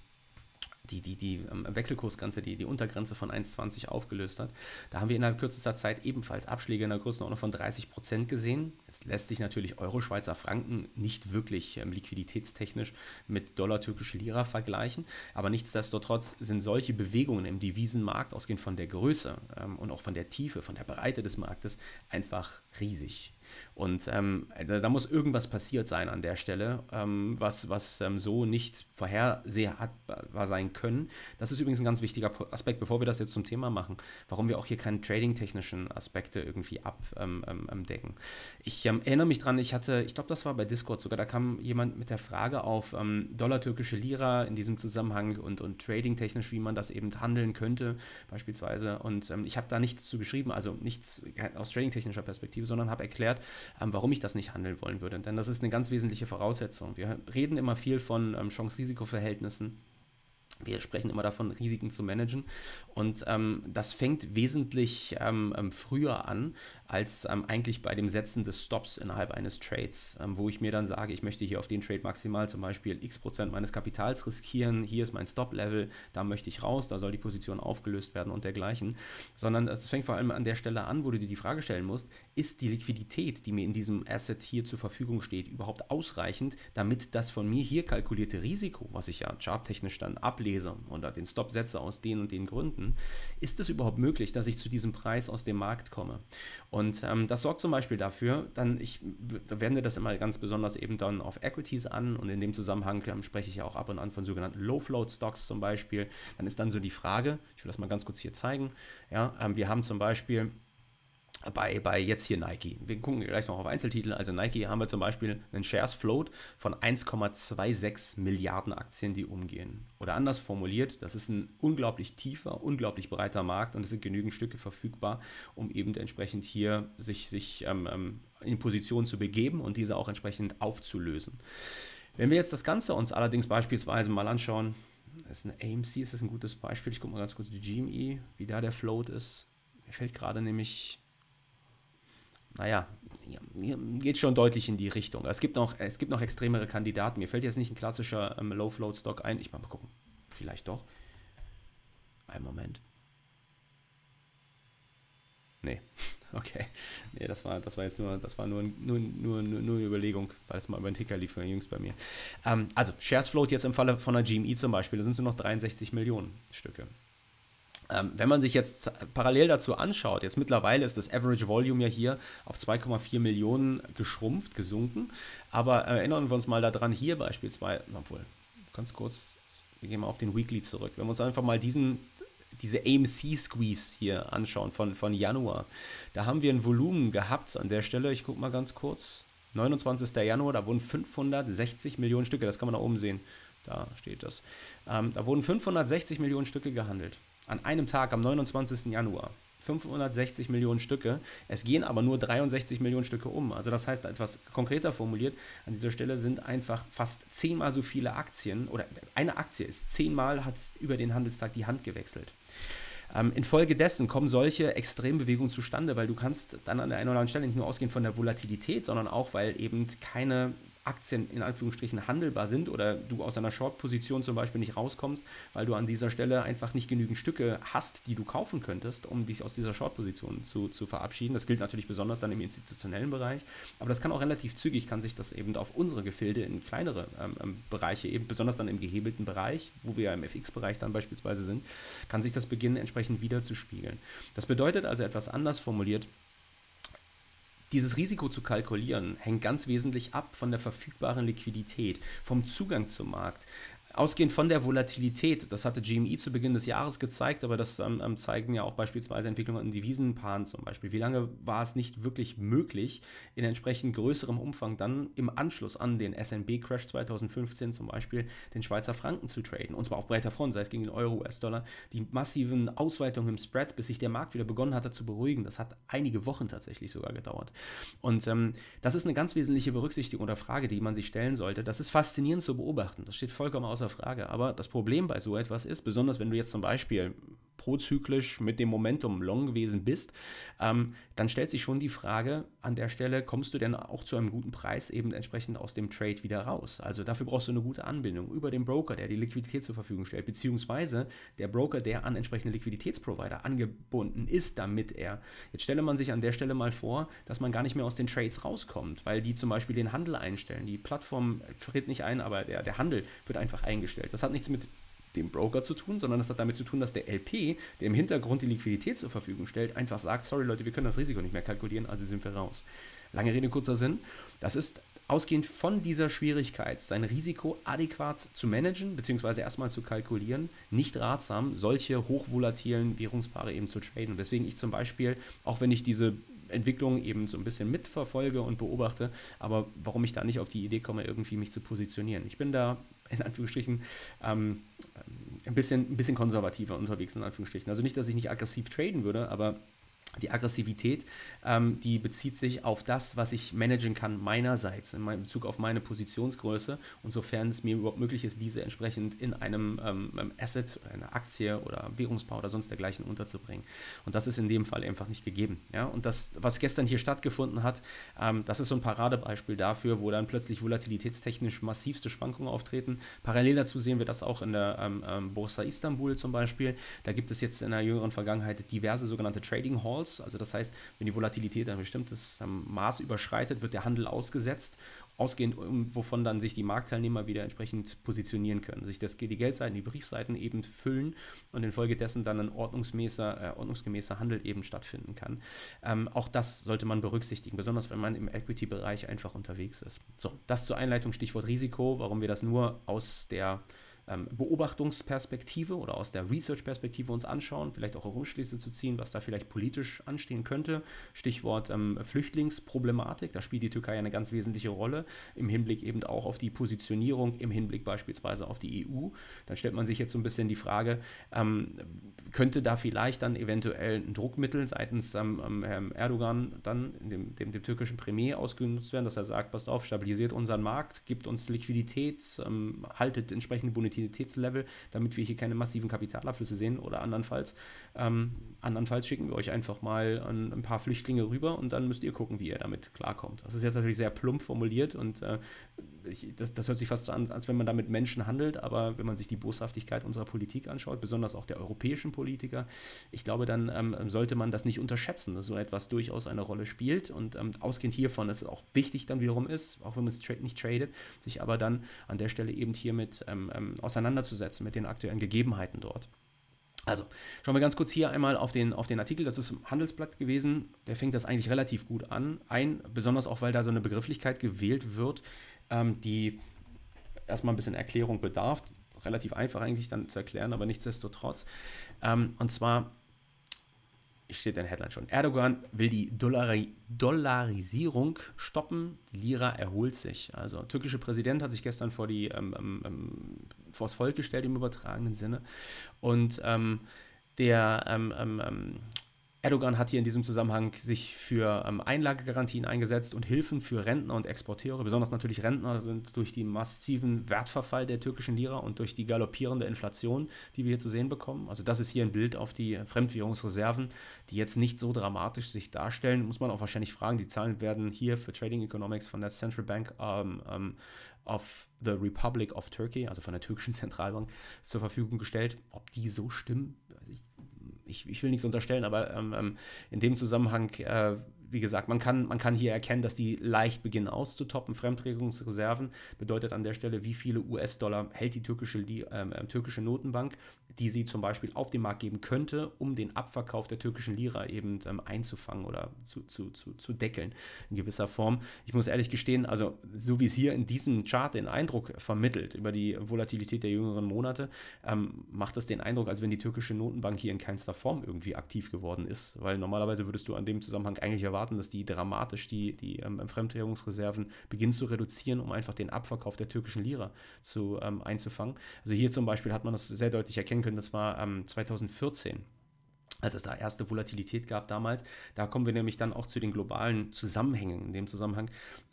A: Wechselkursgrenze, die Untergrenze von 1,20 aufgelöst hat. Da haben wir innerhalb kürzester Zeit ebenfalls Abschläge in der Größenordnung von 30% gesehen. Es lässt sich natürlich Euro-Schweizer Franken nicht wirklich liquiditätstechnisch mit Dollar-türkische Lira vergleichen, aber nichtsdestotrotz sind solche Bewegungen im Devisenmarkt, ausgehend von der Größe und auch von der Tiefe, von der Breite des Marktes, einfach riesig. Und da muss irgendwas passiert sein an der Stelle, was so nicht vorhersehbar sein können. Das ist übrigens ein ganz wichtiger Aspekt, bevor wir das jetzt zum Thema machen, warum wir auch hier keine trading-technischen Aspekte irgendwie abdecken. Ich erinnere mich dran, ich glaube, das war bei Discord sogar, da kam jemand mit der Frage auf Dollar-türkische Lira in diesem Zusammenhang und trading-technisch, wie man das eben handeln könnte, beispielsweise. Und ich habe da nichts zu geschrieben, also nichts aus trading-technischer Perspektive, sondern habe erklärt, warum ich das nicht handeln wollen würde. Denn das ist eine ganz wesentliche Voraussetzung. Wir reden immer viel von Chance-Risiko-Verhältnissen. Wir sprechen immer davon, Risiken zu managen und das fängt wesentlich früher an, als eigentlich bei dem Setzen des Stops innerhalb eines Trades, wo ich mir dann sage, ich möchte hier auf den Trade maximal zum Beispiel x% meines Kapitals riskieren, hier ist mein Stop-Level, da möchte ich raus, da soll die Position aufgelöst werden und dergleichen, sondern es fängt vor allem an der Stelle an, wo du dir die Frage stellen musst, ist die Liquidität, die mir in diesem Asset hier zur Verfügung steht, überhaupt ausreichend, damit das von mir hier kalkulierte Risiko, was ich ja charttechnisch dann ablese oder den Stop setze aus den und den Gründen, ist es überhaupt möglich, dass ich zu diesem Preis aus dem Markt komme? Und das sorgt zum Beispiel dafür, da wende das immer ganz besonders eben dann auf Equities an und in dem Zusammenhang spreche ich ja auch ab und an von sogenannten Low-Float-Stocks zum Beispiel. Dann ist dann so die Frage, ich will das mal ganz kurz hier zeigen, ja, wir haben zum Beispiel bei jetzt hier Nike. Wir gucken gleich noch auf Einzeltitel. Also Nike haben wir zum Beispiel einen Shares Float von 1,26 Milliarden Aktien, die umgehen. Oder anders formuliert, das ist ein unglaublich tiefer, unglaublich breiter Markt und es sind genügend Stücke verfügbar, um eben entsprechend hier sich in Position zu begeben und diese auch entsprechend aufzulösen. Wenn wir jetzt das Ganze uns allerdings beispielsweise mal anschauen, das ist eine AMC, ist das ein gutes Beispiel. Ich gucke mal ganz kurz die GME, wie da der Float ist. Mir fällt gerade nämlich... Naja, geht schon deutlich in die Richtung. Es gibt noch extremere Kandidaten. Mir fällt jetzt nicht ein klassischer Low-Float-Stock ein. Ich mal gucken. Vielleicht doch. Einen Moment. Nee. Okay. Nee, das war jetzt nur eine Überlegung, weil es mal über den Ticker lief jüngst bei mir. Also, Shares Float jetzt im Falle von der GME zum Beispiel, da sind es nur noch 63 Millionen Stücke. Wenn man sich jetzt parallel dazu anschaut, jetzt mittlerweile ist das Average Volume ja hier auf 2,4 Millionen geschrumpft, gesunken, aber erinnern wir uns mal daran, hier beispielsweise, obwohl, ganz kurz, wir gehen mal auf den Weekly zurück, wenn wir uns einfach mal diese AMC-Squeeze hier anschauen von Januar, da haben wir ein Volumen gehabt an der Stelle, ich gucke mal ganz kurz, 29. Januar, da wurden 560 Millionen Stücke, das kann man da oben sehen, da steht das, da wurden 560 Millionen Stücke gehandelt. An einem Tag, am 29. Januar, 560 Millionen Stücke. Es gehen aber nur 63 Millionen Stücke um. Also das heißt, etwas konkreter formuliert, an dieser Stelle sind einfach fast 10-mal so viele Aktien, oder eine Aktie ist 10-mal, hat über den Handelstag die Hand gewechselt. Infolgedessen kommen solche Extrembewegungen zustande, weil du kannst dann an der einen oder anderen Stelle nicht nur ausgehen von der Volatilität, sondern auch, weil eben keine Aktien in Anführungsstrichen handelbar sind oder du aus einer Short-Position zum Beispiel nicht rauskommst, weil du an dieser Stelle einfach nicht genügend Stücke hast, die du kaufen könntest, um dich aus dieser Short-Position zu verabschieden. Das gilt natürlich besonders dann im institutionellen Bereich, aber das kann auch relativ zügig, kann sich das eben auf unsere Gefilde in kleinere Bereiche, eben besonders dann im gehebelten Bereich, wo wir ja im FX-Bereich dann beispielsweise sind, kann sich das beginnen entsprechend wiederzuspiegeln. Das bedeutet also etwas anders formuliert, dieses Risiko zu kalkulieren hängt ganz wesentlich ab von der verfügbaren Liquidität, vom Zugang zum Markt. Ausgehend von der Volatilität, das hatte GME zu Beginn des Jahres gezeigt, aber das zeigen ja auch beispielsweise Entwicklungen in Devisenpaaren zum Beispiel. Wie lange war es nicht wirklich möglich, in entsprechend größerem Umfang dann im Anschluss an den SNB-Crash 2015 zum Beispiel den Schweizer Franken zu traden, und zwar auf breiter Front, sei es gegen den Euro, US-Dollar, die massiven Ausweitungen im Spread, bis sich der Markt wieder begonnen hatte zu beruhigen, das hat einige Wochen tatsächlich sogar gedauert. Und das ist eine ganz wesentliche Berücksichtigung oder Frage, die man sich stellen sollte. Das ist faszinierend zu beobachten, das steht vollkommen außer Frage. Aber das Problem bei so etwas ist, besonders wenn du jetzt zum Beispiel prozyklisch mit dem Momentum long gewesen bist, dann stellt sich schon die Frage an der Stelle, kommst du denn auch zu einem guten Preis eben entsprechend aus dem Trade wieder raus? Also dafür brauchst du eine gute Anbindung über den Broker, der die Liquidität zur Verfügung stellt, beziehungsweise der Broker, der an entsprechende Liquiditätsprovider angebunden ist, damit er, jetzt stelle man sich an der Stelle mal vor, dass man gar nicht mehr aus den Trades rauskommt, weil die zum Beispiel den Handel einstellen. Die Plattform friert nicht ein, aber der Handel wird einfach eingestellt. Das hat nichts mit dem Broker zu tun, sondern das hat damit zu tun, dass der LP, der im Hintergrund die Liquidität zur Verfügung stellt, einfach sagt, sorry Leute, wir können das Risiko nicht mehr kalkulieren, also sind wir raus. Lange Rede, kurzer Sinn. Das ist ausgehend von dieser Schwierigkeit, sein Risiko adäquat zu managen, beziehungsweise erstmal zu kalkulieren, nicht ratsam, solche hochvolatilen Währungspaare eben zu traden. Weswegen ich zum Beispiel, auch wenn ich diese Entwicklung eben so ein bisschen mitverfolge und beobachte, aber warum ich da nicht auf die Idee komme, irgendwie mich zu positionieren. Ich bin da in Anführungsstrichen ein bisschen konservativer unterwegs, in Anführungsstrichen. Also nicht, dass ich nicht aggressiv traden würde, aber die Aggressivität, die bezieht sich auf das, was ich managen kann meinerseits, in Bezug auf meine Positionsgröße, und sofern es mir überhaupt möglich ist, diese entsprechend in einem Asset, einer Aktie oder Währungspaar oder sonst dergleichen unterzubringen. Und das ist in dem Fall einfach nicht gegeben. Ja? Und das, was gestern hier stattgefunden hat, das ist so ein Paradebeispiel dafür, wo dann plötzlich volatilitätstechnisch massivste Schwankungen auftreten. Parallel dazu sehen wir das auch in der Borsa Istanbul zum Beispiel. Da gibt es jetzt in der jüngeren Vergangenheit diverse sogenannte Trading Halls. Also das heißt, wenn die Volatilität ein bestimmtes Maß überschreitet, wird der Handel ausgesetzt, ausgehend wovon dann sich die Marktteilnehmer wieder entsprechend positionieren können, sich die Geldseiten, die Briefseiten eben füllen und infolgedessen dann ein ordnungsgemäßer Handel eben stattfinden kann. Auch das sollte man berücksichtigen, besonders wenn man im Equity-Bereich einfach unterwegs ist. So, das zur Einleitung, Stichwort Risiko, warum wir das nur aus der Beobachtungsperspektive oder aus der Research-Perspektive uns anschauen, vielleicht auch Rückschlüsse zu ziehen, was da vielleicht politisch anstehen könnte. Stichwort Flüchtlingsproblematik, da spielt die Türkei eine ganz wesentliche Rolle, im Hinblick eben auch auf die Positionierung, im Hinblick beispielsweise auf die EU. Dann stellt man sich jetzt so ein bisschen die Frage, könnte da vielleicht dann eventuell ein Druckmittel seitens Herrn Erdogan dann, dem türkischen Premier, ausgenutzt werden, dass er sagt, passt auf, stabilisiert unseren Markt, gibt uns Liquidität, haltet entsprechende Bonitätslevel, damit wir hier keine massiven Kapitalabflüsse sehen, oder andernfalls schicken wir euch einfach mal ein paar Flüchtlinge rüber und dann müsst ihr gucken, wie ihr damit klarkommt. Das ist jetzt natürlich sehr plump formuliert und das hört sich fast so an, als wenn man da mit Menschen handelt, aber wenn man sich die Boshaftigkeit unserer Politik anschaut, besonders auch der europäischen Politiker, ich glaube, dann sollte man das nicht unterschätzen, dass so etwas durchaus eine Rolle spielt, und ausgehend hiervon, dass es auch wichtig dann wiederum ist, auch wenn man es nicht tradet, sich aber dann an der Stelle eben hiermit auseinanderzusetzen mit den aktuellen Gegebenheiten dort. Also, schauen wir ganz kurz hier einmal auf den Artikel, das ist im Handelsblatt gewesen, der fängt das eigentlich relativ gut an, besonders auch, weil da so eine Begrifflichkeit gewählt wird, die erstmal ein bisschen Erklärung bedarf, relativ einfach eigentlich dann zu erklären, aber nichtsdestotrotz, und zwar steht in der Headline schon, Erdogan will die Dollarisierung stoppen, die Lira erholt sich. Also der türkische Präsident hat sich gestern vors Volk gestellt im übertragenen Sinne, und Erdogan hat hier in diesem Zusammenhang sich für Einlagegarantien eingesetzt und Hilfen für Rentner und Exporteure. Besonders natürlich Rentner sind durch den massiven Wertverfall der türkischen Lira und durch die galoppierende Inflation, die wir hier zu sehen bekommen. Also das ist hier ein Bild auf die Fremdwährungsreserven, die jetzt nicht so dramatisch sich darstellen. Muss man auch wahrscheinlich fragen. Die Zahlen werden hier für Trading Economics von der Central Bank of the Republic of Turkey, also von der türkischen Zentralbank, zur Verfügung gestellt. Ob die so stimmen, ich will nichts unterstellen, aber in dem Zusammenhang, wie gesagt, man kann hier erkennen, dass die leicht beginnen auszutoppen. Fremdwährungsreserven bedeutet an der Stelle, wie viele US-Dollar hält die türkische Notenbank, die sie zum Beispiel auf den Markt geben könnte, um den Abverkauf der türkischen Lira eben einzufangen oder zu deckeln in gewisser Form. Ich muss ehrlich gestehen, also so wie es hier in diesem Chart den Eindruck vermittelt über die Volatilität der jüngeren Monate, macht es den Eindruck, als wenn die türkische Notenbank hier in keinster Form irgendwie aktiv geworden ist, weil normalerweise würdest du an dem Zusammenhang eigentlich erwarten, dass die dramatisch die Fremdwährungsreserven beginnen zu reduzieren, um einfach den Abverkauf der türkischen Lira einzufangen. Also hier zum Beispiel hat man das sehr deutlich erkennen können, das war 2014. Als es da erste Volatilität gab damals. Da kommen wir nämlich dann auch zu den globalen Zusammenhängen in dem Zusammenhang.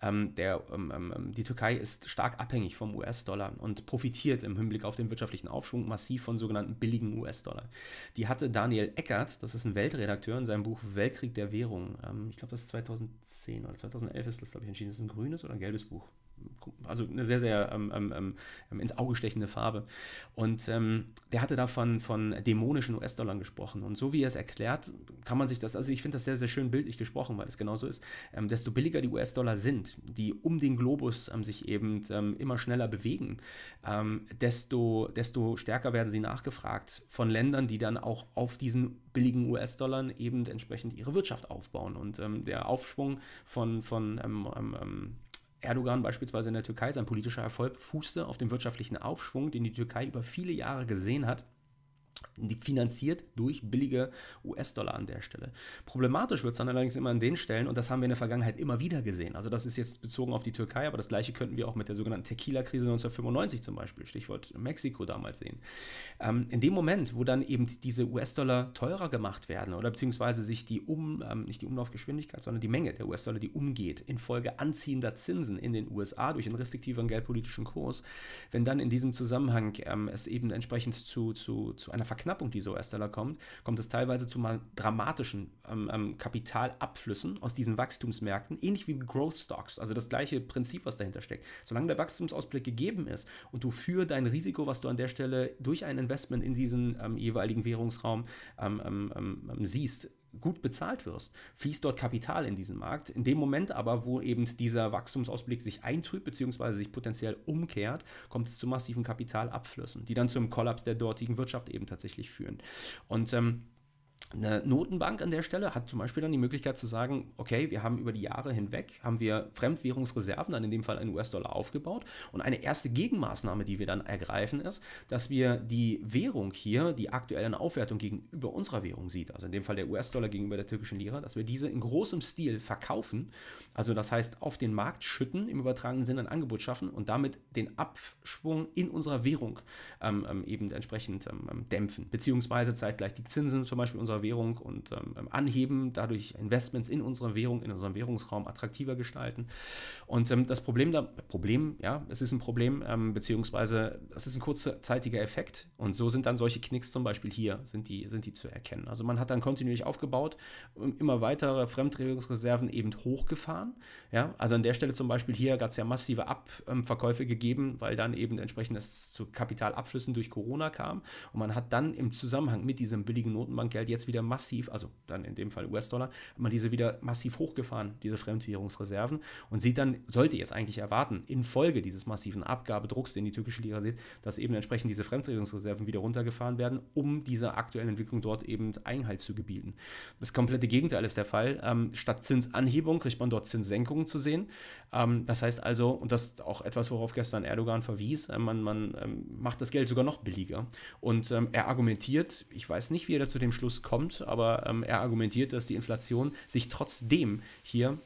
A: Die Türkei ist stark abhängig vom US-Dollar und profitiert im Hinblick auf den wirtschaftlichen Aufschwung massiv von sogenannten billigen US-Dollar. Die hatte Daniel Eckert, das ist ein Weltredakteur, in seinem Buch Weltkrieg der Währungen, ich glaube, das ist 2010 oder 2011 ist das, glaube ich, entschieden. Das ist ein grünes oder ein gelbes Buch. Also eine sehr, sehr ins Auge stechende Farbe. Und der hatte da von dämonischen US-Dollar gesprochen. Und so wie er es erklärt, kann man sich das, also ich finde das sehr, sehr schön bildlich gesprochen, weil es genauso ist, desto billiger die US-Dollar sind, die um den Globus sich eben immer schneller bewegen, desto stärker werden sie nachgefragt von Ländern, die dann auch auf diesen billigen US-Dollar eben entsprechend ihre Wirtschaft aufbauen. Und der Aufschwung von Erdogan beispielsweise in der Türkei, sein politischer Erfolg fußte auf dem wirtschaftlichen Aufschwung, den die Türkei über viele Jahre gesehen hat, finanziert durch billige US-Dollar an der Stelle. Problematisch wird es dann allerdings immer an den Stellen, und das haben wir in der Vergangenheit immer wieder gesehen. Also das ist jetzt bezogen auf die Türkei, aber das gleiche könnten wir auch mit der sogenannten Tequila-Krise 1995 zum Beispiel, Stichwort Mexiko damals sehen. In dem Moment, wo dann eben diese US-Dollar teurer gemacht werden oder beziehungsweise sich nicht die Umlaufgeschwindigkeit, sondern die Menge der US-Dollar, die umgeht, infolge anziehender Zinsen in den USA durch einen restriktiveren geldpolitischen Kurs, wenn dann in diesem Zusammenhang es eben entsprechend zu einer Verknappung dieser US-Dollar kommt es teilweise zu mal dramatischen Kapitalabflüssen aus diesen Wachstumsmärkten, ähnlich wie Growth Stocks, also das gleiche Prinzip, was dahinter steckt. Solange der Wachstumsausblick gegeben ist und du für dein Risiko, was du an der Stelle durch ein Investment in diesen jeweiligen Währungsraum siehst, gut bezahlt wirst, fließt dort Kapital in diesen Markt. In dem Moment aber, wo eben dieser Wachstumsausblick sich eintrübt bzw. sich potenziell umkehrt, kommt es zu massiven Kapitalabflüssen, die dann zum Kollaps der dortigen Wirtschaft eben tatsächlich führen. Und eine Notenbank an der Stelle hat zum Beispiel dann die Möglichkeit zu sagen, okay, wir haben über die Jahre hinweg, haben wir Fremdwährungsreserven, dann in dem Fall einen US-Dollar aufgebaut, und eine erste Gegenmaßnahme, die wir dann ergreifen, ist, dass wir die Währung hier, die aktuelle Aufwertung gegenüber unserer Währung sieht, also in dem Fall der US-Dollar gegenüber der türkischen Lira, dass wir diese in großem Stil verkaufen, also das heißt auf den Markt schütten, im übertragenen Sinne ein Angebot schaffen und damit den Abschwung in unserer Währung eben entsprechend dämpfen, beziehungsweise zeitgleich die Zinsen zum Beispiel unserer Währung und anheben, dadurch Investments in unserer Währung, in unserem Währungsraum attraktiver gestalten. Und das Problem, es ist ein Problem, beziehungsweise es ist ein kurzzeitiger Effekt, und so sind dann solche Knicks zum Beispiel hier, sind die zu erkennen. Also man hat dann kontinuierlich aufgebaut, immer weitere Fremdwährungsreserven eben hochgefahren. Ja? Also an der Stelle zum Beispiel hier gab es ja massive Abverkäufe gegeben, weil dann eben entsprechend es zu Kapitalabflüssen durch Corona kam, und man hat dann im Zusammenhang mit diesem billigen Notenbankgeld jetzt wieder massiv, also dann in dem Fall US-Dollar, hat man diese wieder massiv hochgefahren, diese Fremdwährungsreserven, und sollte jetzt eigentlich erwarten, infolge dieses massiven Abgabedrucks, den die türkische Lira sieht, dass eben entsprechend diese Fremdwährungsreserven wieder runtergefahren werden, um dieser aktuellen Entwicklung dort eben Einhalt zu gebieten. Das komplette Gegenteil ist der Fall. Statt Zinsanhebung kriegt man dort Zinssenkungen zu sehen. Das heißt also, und das ist auch etwas, worauf gestern Erdogan verwies, man macht das Geld sogar noch billiger. Und er argumentiert, ich weiß nicht, wie er da zu dem Schluss kommt, aber er argumentiert, dass die Inflation sich trotzdem hier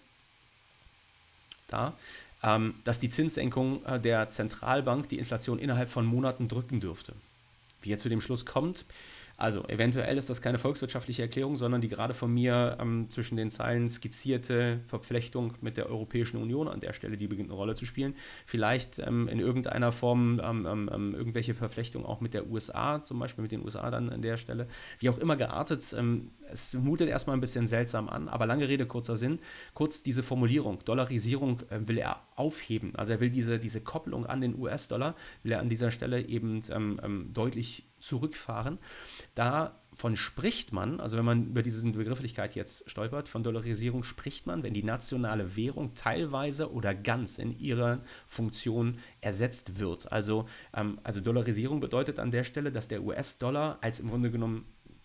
A: dass die Zinssenkung der Zentralbank die Inflation innerhalb von Monaten drücken dürfte. Wie er zu dem Schluss kommt, Also eventuell ist das keine volkswirtschaftliche Erklärung, sondern die gerade von mir zwischen den Zeilen skizzierte Verflechtung mit der Europäischen Union an der Stelle, die beginnt eine Rolle zu spielen. Vielleicht in irgendeiner Form irgendwelche Verflechtung auch mit der USA, zum Beispiel mit den USA dann an der Stelle. Wie auch immer geartet, es mutet erstmal ein bisschen seltsam an, aber lange Rede, kurzer Sinn. Kurz diese Formulierung, Dollarisierung will er aufheben. Also er will diese Kopplung an den US-Dollar, will er an dieser Stelle eben deutlich zurückfahren. Davon spricht man, also wenn man über diese Begrifflichkeit jetzt stolpert, von Dollarisierung spricht man, wenn die nationale Währung teilweise oder ganz in ihrer Funktion ersetzt wird. Also Dollarisierung bedeutet an der Stelle, dass der US-Dollar als im Grunde genommen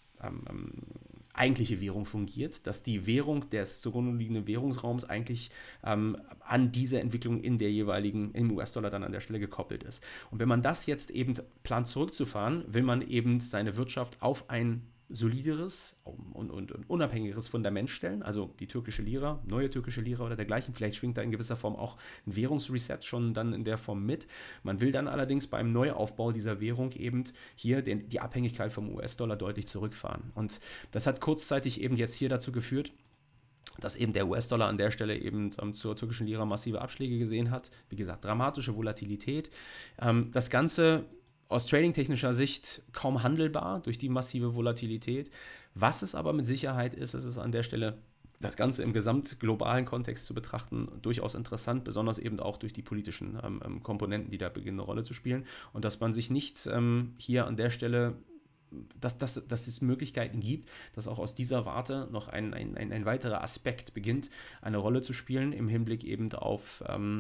A: eigentliche Währung fungiert, dass die Währung des zugrunde liegenden Währungsraums eigentlich an diese Entwicklung in der jeweiligen, im US-Dollar dann an der Stelle gekoppelt ist. Und wenn man das jetzt eben plant zurückzufahren, will man eben seine Wirtschaft auf ein solideres und unabhängigeres Fundament stellen, also die türkische Lira, neue türkische Lira oder dergleichen. Vielleicht schwingt da in gewisser Form auch ein Währungsreset schon dann in der Form mit. Man will dann allerdings beim Neuaufbau dieser Währung eben hier die Abhängigkeit vom US-Dollar deutlich zurückfahren. Und das hat kurzzeitig eben jetzt hier dazu geführt, dass eben der US-Dollar an der Stelle eben zur türkischen Lira massive Abschläge gesehen hat. Wie gesagt, dramatische Volatilität. Das Ganze aus tradingtechnischer Sicht kaum handelbar durch die massive Volatilität. Was es aber mit Sicherheit ist, ist an der Stelle das Ganze im gesamtglobalen Kontext zu betrachten, durchaus interessant, besonders eben auch durch die politischen Komponenten, die da beginnen eine Rolle zu spielen. Und dass man sich nicht hier an der Stelle, dass es Möglichkeiten gibt, dass auch aus dieser Warte noch ein weiterer Aspekt beginnt, eine Rolle zu spielen im Hinblick eben auf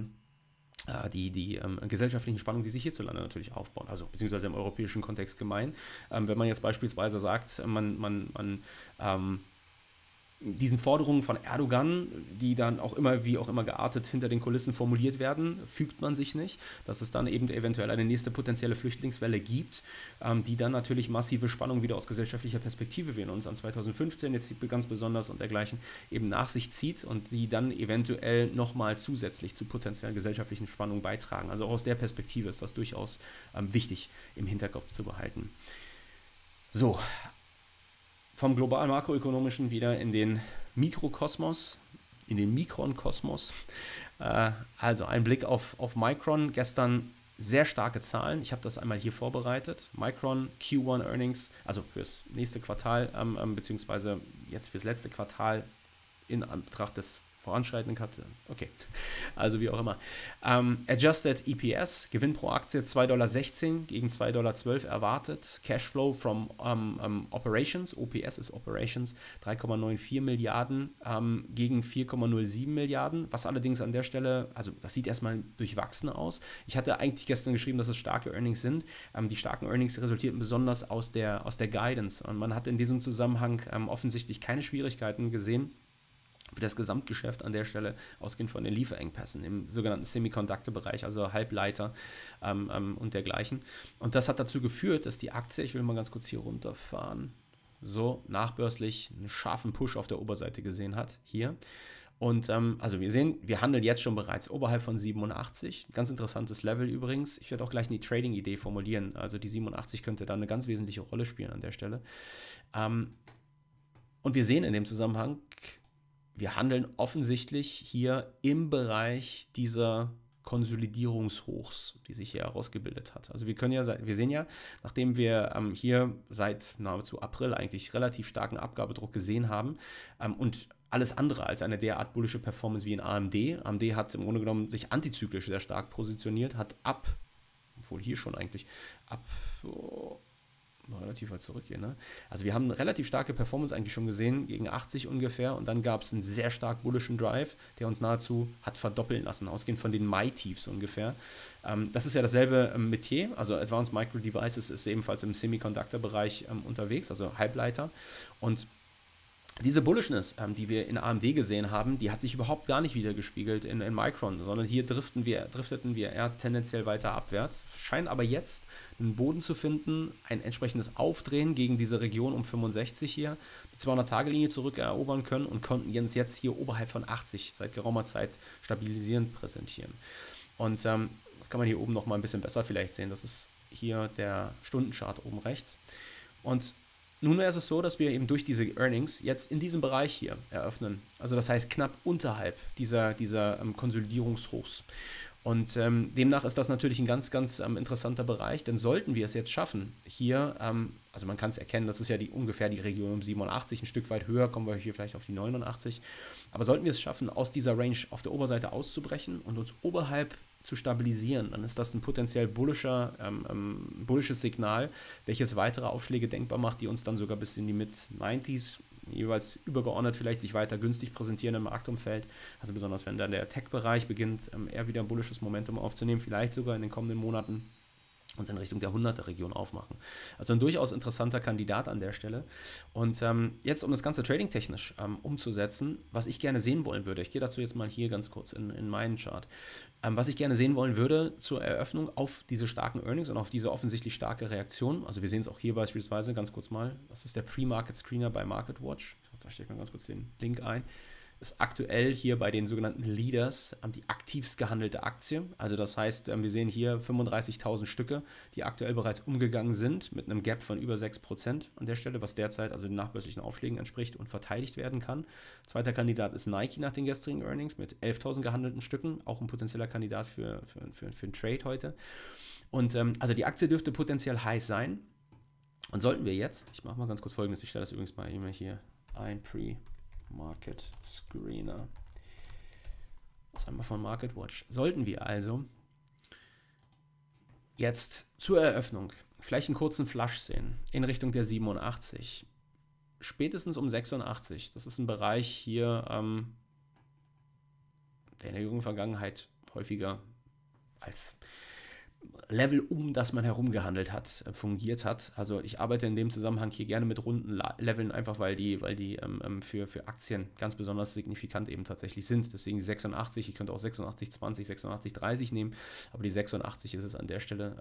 A: die gesellschaftlichen Spannungen, die sich hierzulande natürlich aufbauen, also beziehungsweise im europäischen Kontext gemein. Wenn man jetzt beispielsweise sagt, man diesen Forderungen von Erdogan, die dann auch immer, wie auch immer geartet, hinter den Kulissen formuliert werden, fügt man sich nicht, dass es dann eben eventuell eine nächste potenzielle Flüchtlingswelle gibt, die dann natürlich massive Spannungen wieder aus gesellschaftlicher Perspektive, wie in uns an 2015 jetzt ganz besonders und dergleichen, eben nach sich zieht und die dann eventuell nochmal zusätzlich zu potenziellen gesellschaftlichen Spannungen beitragen. Also auch aus der Perspektive ist das durchaus wichtig im Hinterkopf zu behalten. So, vom globalen makroökonomischen wieder in den Mikrokosmos, in den Mikronkosmos. Also ein Blick auf Micron. Gestern sehr starke Zahlen. Ich habe das einmal hier vorbereitet. Micron Q1 Earnings, also fürs nächste Quartal, beziehungsweise jetzt fürs letzte Quartal in Anbetracht des voranschreitenden Kapitals. Okay, also wie auch immer. Adjusted EPS, Gewinn pro Aktie 2,16 $ gegen 2,12 $ erwartet. Cashflow from Operations, OPS ist Operations, 3,94 Milliarden gegen 4,07 Milliarden. Was allerdings an der Stelle, also das sieht erstmal durchwachsen aus. Ich hatte eigentlich gestern geschrieben, dass es starke Earnings sind. Die starken Earnings resultierten besonders aus der Guidance. Und man hat in diesem Zusammenhang offensichtlich keine Schwierigkeiten gesehen, für das Gesamtgeschäft an der Stelle, ausgehend von den Lieferengpässen im sogenannten Semiconductor-Bereich, also Halbleiter und dergleichen. Und das hat dazu geführt, dass die Aktie, ich will mal ganz kurz hier runterfahren, so nachbörslich einen scharfen Push auf der Oberseite gesehen hat, hier. Und also wir sehen, wir handeln jetzt schon bereits oberhalb von 87. Ganz interessantes Level übrigens. Ich werde auch gleich eine Trading-Idee formulieren. Also die 87 könnte da eine ganz wesentliche Rolle spielen an der Stelle. Und wir sehen in dem Zusammenhang, wir handeln offensichtlich hier im Bereich dieser Konsolidierungshochs, die sich hier herausgebildet hat. Also wir sehen ja, nachdem wir hier seit nahezu April eigentlich relativ starken Abgabedruck gesehen haben und alles andere als eine derart bullische Performance wie in AMD. AMD hat im Grunde genommen sich antizyklisch sehr stark positioniert, hat obwohl hier schon eigentlich relativ weit zurückgehen. Ne? Also wir haben eine relativ starke Performance eigentlich schon gesehen, gegen 80 ungefähr, und dann gab es einen sehr stark bullischen Drive, der uns nahezu hat verdoppeln lassen, ausgehend von den Mai-Tiefs ungefähr. Das ist ja dasselbe Metier, also Advanced Micro Devices ist ebenfalls im Semiconductor-Bereich unterwegs, also Halbleiter, und diese Bullishness, die wir in AMD gesehen haben, die hat sich überhaupt gar nicht wiedergespiegelt in Micron, sondern hier drifteten wir eher tendenziell weiter abwärts, scheinen aber jetzt einen Boden zu finden, ein entsprechendes Aufdrehen gegen diese Region um 65 hier, die 200-Tage-Linie zurückerobern können und konnten jetzt hier oberhalb von 80 seit geraumer Zeit stabilisierend präsentieren. Und das kann man hier oben noch mal ein bisschen besser vielleicht sehen, das ist hier der Stundenchart oben rechts. Und Nunmehr ist es so, dass wir eben durch diese Earnings jetzt in diesem Bereich hier eröffnen. Also das heißt knapp unterhalb dieser Konsolidierungshochs. Und demnach ist das natürlich ein ganz, ganz interessanter Bereich, denn sollten wir es jetzt schaffen, hier, also man kann es erkennen, das ist ja ungefähr die Region um 87, ein Stück weit höher, kommen wir hier vielleicht auf die 89, aber sollten wir es schaffen, aus dieser Range auf der Oberseite auszubrechen und uns oberhalb zu stabilisieren, dann ist das ein potenziell bullisches Signal, welches weitere Aufschläge denkbar macht, die uns dann sogar bis in die Mid-90s jeweils übergeordnet vielleicht sich weiter günstig präsentieren im Marktumfeld. Also besonders wenn dann der Tech-Bereich beginnt, eher wieder ein bullisches Momentum aufzunehmen, vielleicht sogar in den kommenden Monaten uns in Richtung der 100er-Region aufmachen. Also ein durchaus interessanter Kandidat an der Stelle. Und jetzt, um das Ganze trading-technisch umzusetzen, was ich gerne sehen wollen würde, ich gehe dazu jetzt mal hier ganz kurz in meinen Chart, was ich gerne sehen wollen würde zur Eröffnung auf diese starken Earnings und auf diese offensichtlich starke Reaktion, also wir sehen es auch hier beispielsweise, ganz kurz mal, das ist der Pre-Market-Screener bei MarketWatch, da steckt man ganz kurz den Link ein, ist aktuell hier bei den sogenannten Leaders die aktivst gehandelte Aktie. Also das heißt, wir sehen hier 35.000 Stücke, die aktuell bereits umgegangen sind mit einem Gap von über 6% an der Stelle, was derzeit also den nachbörslichen Aufschlägen entspricht und verteidigt werden kann. Zweiter Kandidat ist Nike nach den gestrigen Earnings mit 11.000 gehandelten Stücken, auch ein potenzieller Kandidat für einen Trade heute. Und also die Aktie dürfte potenziell heiß sein. Und sollten wir jetzt, ich mache mal ganz kurz Folgendes, ich stelle das übrigens mal immer hier ein, Market Screener. Das haben wir von MarketWatch. Sollten wir also jetzt zur Eröffnung vielleicht einen kurzen Flush sehen in Richtung der 87, spätestens um 86, das ist ein Bereich hier, der in der jungen Vergangenheit häufiger als Level, um das man herum gehandelt hat, fungiert hat. Also ich arbeite in dem Zusammenhang hier gerne mit runden Leveln, einfach weil die für Aktien ganz besonders signifikant eben tatsächlich sind. Deswegen 86, ich könnte auch 86,20, 86,30 nehmen, aber die 86 ist es an der Stelle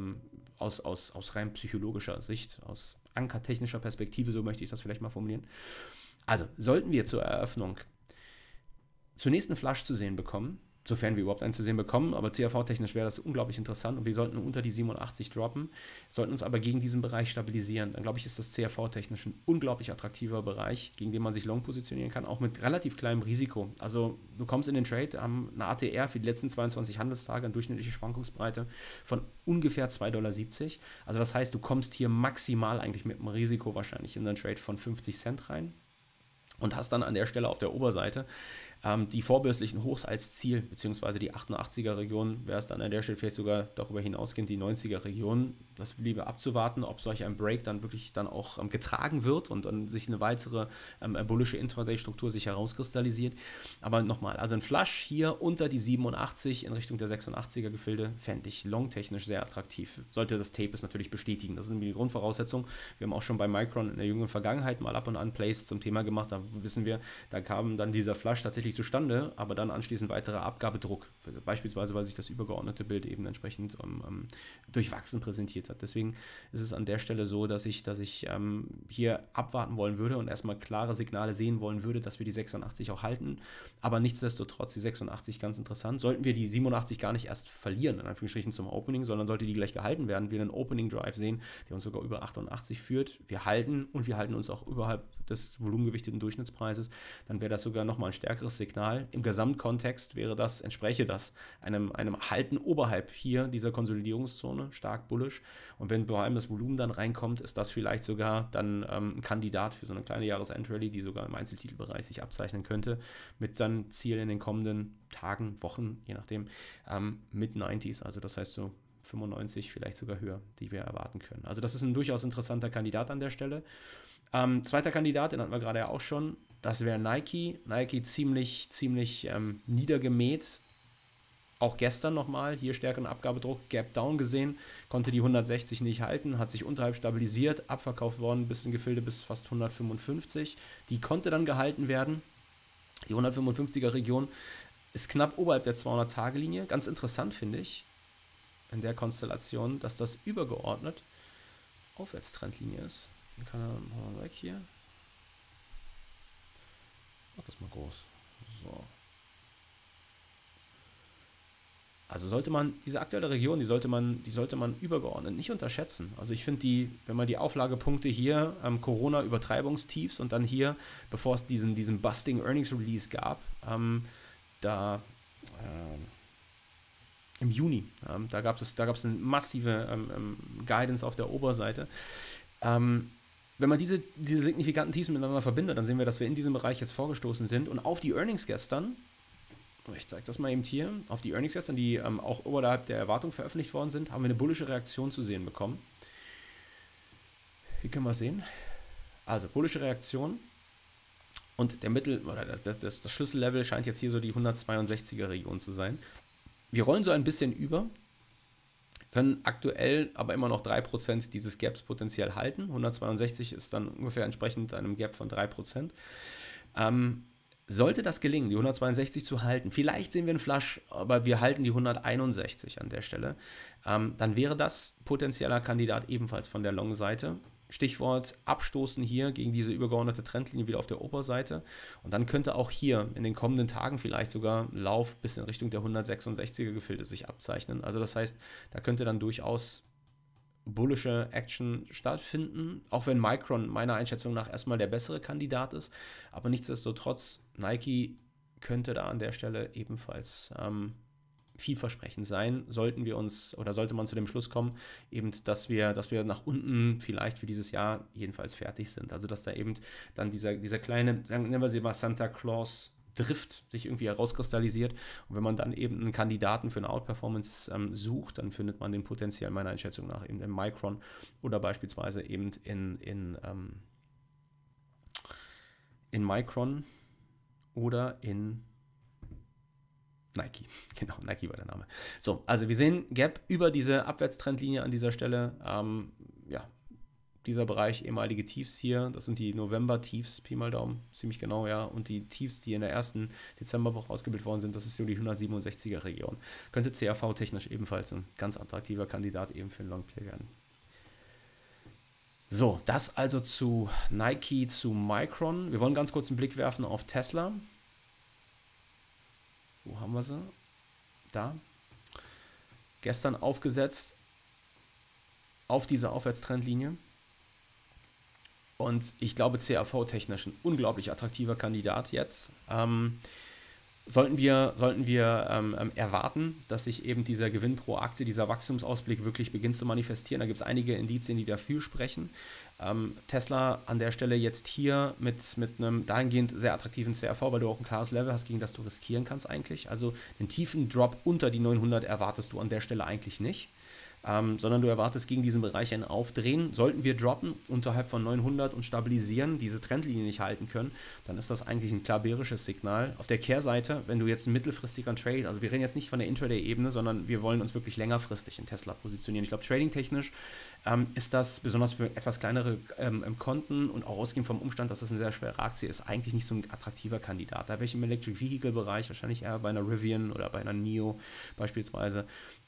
A: aus rein psychologischer Sicht, aus ankertechnischer Perspektive, so möchte ich das vielleicht mal formulieren. Also sollten wir zur Eröffnung zunächst einen Flush zu sehen bekommen, sofern wir überhaupt einen zu sehen bekommen, aber CAV-technisch wäre das unglaublich interessant und wir sollten unter die 87 droppen, sollten uns aber gegen diesen Bereich stabilisieren. Dann glaube ich, ist das CAV-technisch ein unglaublich attraktiver Bereich, gegen den man sich long positionieren kann, auch mit relativ kleinem Risiko. Also du kommst in den Trade, haben eine ATR für die letzten 22 Handelstage, eine durchschnittliche Schwankungsbreite von ungefähr 2,70 $. Also das heißt, du kommst hier maximal eigentlich mit einem Risiko wahrscheinlich in einen Trade von 50 Cent rein und hast dann an der Stelle auf der Oberseite die vorbörslichen Hochs als Ziel, beziehungsweise die 88er-Region, wäre es dann an der Stelle vielleicht sogar darüber hinausgehend die 90er-Region. Das bliebe abzuwarten, ob solch ein Break dann wirklich dann auch getragen wird und dann sich eine weitere bullische Intraday-Struktur sich herauskristallisiert. Aber nochmal, also ein Flush hier unter die 87 in Richtung der 86er-Gefilde fände ich longtechnisch sehr attraktiv. Sollte das Tape es natürlich bestätigen. Das ist nämlich die Grundvoraussetzung. Wir haben auch schon bei Micron in der jüngeren Vergangenheit mal ab und an Plays zum Thema gemacht. Da wissen wir, da kam dann dieser Flush tatsächlich zustande, aber dann anschließend weiterer Abgabedruck, beispielsweise weil sich das übergeordnete Bild eben entsprechend durchwachsen präsentiert hat. Deswegen ist es an der Stelle so, dass ich hier abwarten wollen würde und erstmal klare Signale sehen wollen würde, dass wir die 86 auch halten, aber nichtsdestotrotz die 86 ganz interessant. Sollten wir die 87 gar nicht erst verlieren, in Anführungsstrichen zum Opening, sondern sollte die gleich gehalten werden, wir einen Opening Drive sehen, der uns sogar über 88 führt, wir halten uns auch überhalb des volumengewichteten Durchschnittspreises, dann wäre das sogar nochmal ein stärkeres Signal. Im Gesamtkontext entspräche das einem Halten oberhalb hier dieser Konsolidierungszone, stark bullish. Und wenn vor allem das Volumen dann reinkommt, ist das vielleicht sogar dann ein Kandidat für so eine kleine Jahresendrallye, die sogar im Einzeltitelbereich sich abzeichnen könnte, mit dann Ziel in den kommenden Tagen, Wochen, je nachdem, Mid-90s, also das heißt so 95, vielleicht sogar höher, die wir erwarten können. Also das ist ein durchaus interessanter Kandidat an der Stelle. Zweiter Kandidat, den hatten wir gerade ja auch schon, das wäre Nike. Nike ziemlich niedergemäht. Auch gestern nochmal, hier stärkeren Abgabedruck, Gap Down gesehen, konnte die 160 nicht halten, hat sich unterhalb stabilisiert, abverkauft worden bis in Gefilde bis fast 155. Die konnte dann gehalten werden. Die 155er Region ist knapp oberhalb der 200-Tage-Linie. Ganz interessant finde ich in der Konstellation, dass das übergeordnet Aufwärtstrendlinie ist. Den kann er mal weg hier. Mach das mal groß. So. Also sollte man diese aktuelle Region, die sollte man übergeordnet nicht unterschätzen. Also ich finde wenn man die Auflagepunkte hier, Corona-Übertreibungstiefs und dann hier, bevor es diesen Busting Earnings Release gab, da im Juni, da gab es eine massive Guidance auf der Oberseite. Wenn man diese signifikanten Tiefs miteinander verbindet, dann sehen wir, dass wir in diesem Bereich jetzt vorgestoßen sind und auf die Earnings gestern, ich zeige das mal eben hier, auf die Earnings gestern, die auch oberhalb der Erwartung veröffentlicht worden sind, haben wir eine bullische Reaktion zu sehen bekommen. Hier können wir es sehen. Also bullische Reaktion und der das Schlüssellevel scheint jetzt hier so die 162er Region zu sein. Wir rollen so ein bisschen über, können aktuell aber immer noch 3% dieses Gaps potenziell halten. 162 ist dann ungefähr entsprechend einem Gap von 3%. Sollte das gelingen, die 162 zu halten, vielleicht sehen wir einen Flush, aber wir halten die 161 an der Stelle, dann wäre das potenzieller Kandidat ebenfalls von der Long-Seite. Stichwort abstoßen hier gegen diese übergeordnete Trendlinie wieder auf der Oberseite. Und dann könnte auch hier in den kommenden Tagen vielleicht sogar Lauf bis in Richtung der 166er Gefilde sich abzeichnen. Also das heißt, da könnte dann durchaus bullische Action stattfinden, auch wenn Micron meiner Einschätzung nach erstmal der bessere Kandidat ist. Aber nichtsdestotrotz, Nike könnte da an der Stelle ebenfalls vielversprechend sein, sollte man zu dem Schluss kommen, eben, dass wir nach unten vielleicht für dieses Jahr jedenfalls fertig sind. Also dass da eben dann dieser kleine, nennen wir sie mal Santa Claus Drift sich irgendwie herauskristallisiert. Und wenn man dann eben einen Kandidaten für eine Outperformance sucht, dann findet man den potenziell meiner Einschätzung nach eben im Micron oder beispielsweise eben in Micron oder in Nike. Genau, Nike war der Name. So, also wir sehen Gap über diese Abwärtstrendlinie an dieser Stelle. Dieser Bereich, ehemalige Tiefs hier, das sind die November-Tiefs, Pi mal Daumen, ziemlich genau, ja. Und die Tiefs, die in der ersten Dezemberwoche ausgebildet worden sind, das ist so die 167er Region. Könnte CRV-technisch ebenfalls ein ganz attraktiver Kandidat eben für einen Longplay werden. So, das also zu Nike, zu Micron. Wir wollen ganz kurz einen Blick werfen auf Tesla. Wo haben wir sie? Da. Gestern aufgesetzt auf diese Aufwärtstrendlinie. Und ich glaube, CAV-technisch ein unglaublich attraktiver Kandidat jetzt. Sollten wir erwarten, dass sich eben dieser Gewinn pro Aktie, dieser Wachstumsausblick wirklich beginnt zu manifestieren. Da gibt es einige Indizien, die dafür sprechen. Tesla an der Stelle jetzt hier mit einem dahingehend sehr attraktiven CRV, weil du auch ein klares Level hast, gegen das du riskieren kannst eigentlich. Also einen tiefen Drop unter die 900 erwartest du an der Stelle eigentlich nicht. Sondern du erwartest gegen diesen Bereich ein Aufdrehen. Sollten wir droppen unterhalb von 900 und stabilisieren, diese Trendlinie nicht halten können, dann ist das eigentlich ein klar bärisches Signal. Auf der Kehrseite, wenn du jetzt einen mittelfristigen Trade, also wir reden jetzt nicht von der Intraday-Ebene, sondern wir wollen uns wirklich längerfristig in Tesla positionieren. Ich glaube, trading-technisch ist das, besonders für etwas kleinere Konten und auch ausgehend vom Umstand, dass das eine sehr schwere Aktie ist, eigentlich nicht so ein attraktiver Kandidat. Da wäre ich im Electric Vehicle-Bereich wahrscheinlich eher bei einer Rivian oder bei einer NIO beispielsweise.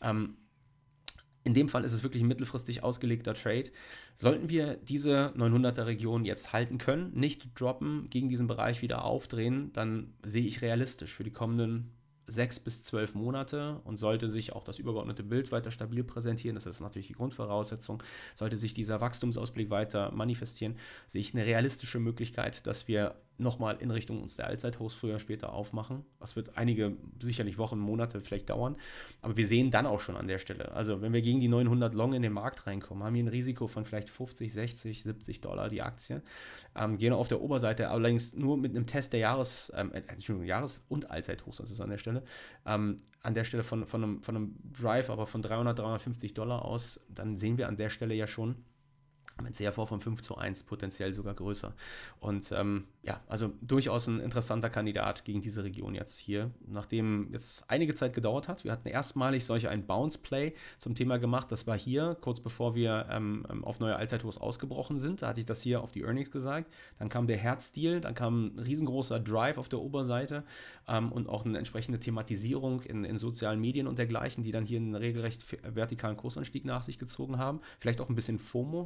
A: In dem Fall ist es wirklich ein mittelfristig ausgelegter Trade. Sollten wir diese 900er Region jetzt halten können, nicht droppen, gegen diesen Bereich wieder aufdrehen, dann sehe ich realistisch für die kommenden 6 bis 12 Monate und sollte sich auch das übergeordnete Bild weiter stabil präsentieren, das ist natürlich die Grundvoraussetzung, sollte sich dieser Wachstumsausblick weiter manifestieren, sehe ich eine realistische Möglichkeit, dass wir nochmal in Richtung uns der Allzeithochs früher oder später aufmachen. Das wird einige, sicherlich Wochen, Monate vielleicht dauern, aber wir sehen dann auch schon an der Stelle, also wenn wir gegen die 900 Long in den Markt reinkommen, haben wir ein Risiko von vielleicht 50, 60, 70 Dollar die Aktie, gehen auf der Oberseite allerdings nur mit einem Test der Jahres- und Allzeithochs, das ist an der Stelle, von einem Drive, aber von 300, 350 Dollar aus, dann sehen wir an der Stelle ja schon ein CRV von 5:1, potenziell sogar größer. Und also durchaus ein interessanter Kandidat gegen diese Region jetzt hier, nachdem es einige Zeit gedauert hat. Wir hatten erstmalig solch ein Bounce-Play zum Thema gemacht. Das war hier, kurz bevor wir auf neue Allzeithochs ausgebrochen sind. Da hatte ich das hier auf die Earnings gesagt. Dann kam der Herzdeal, dann kam ein riesengroßer Drive auf der Oberseite und auch eine entsprechende Thematisierung in sozialen Medien und dergleichen, die dann hier einen regelrecht vertikalen Kursanstieg nach sich gezogen haben. Vielleicht auch ein bisschen FOMO. Wir erinnern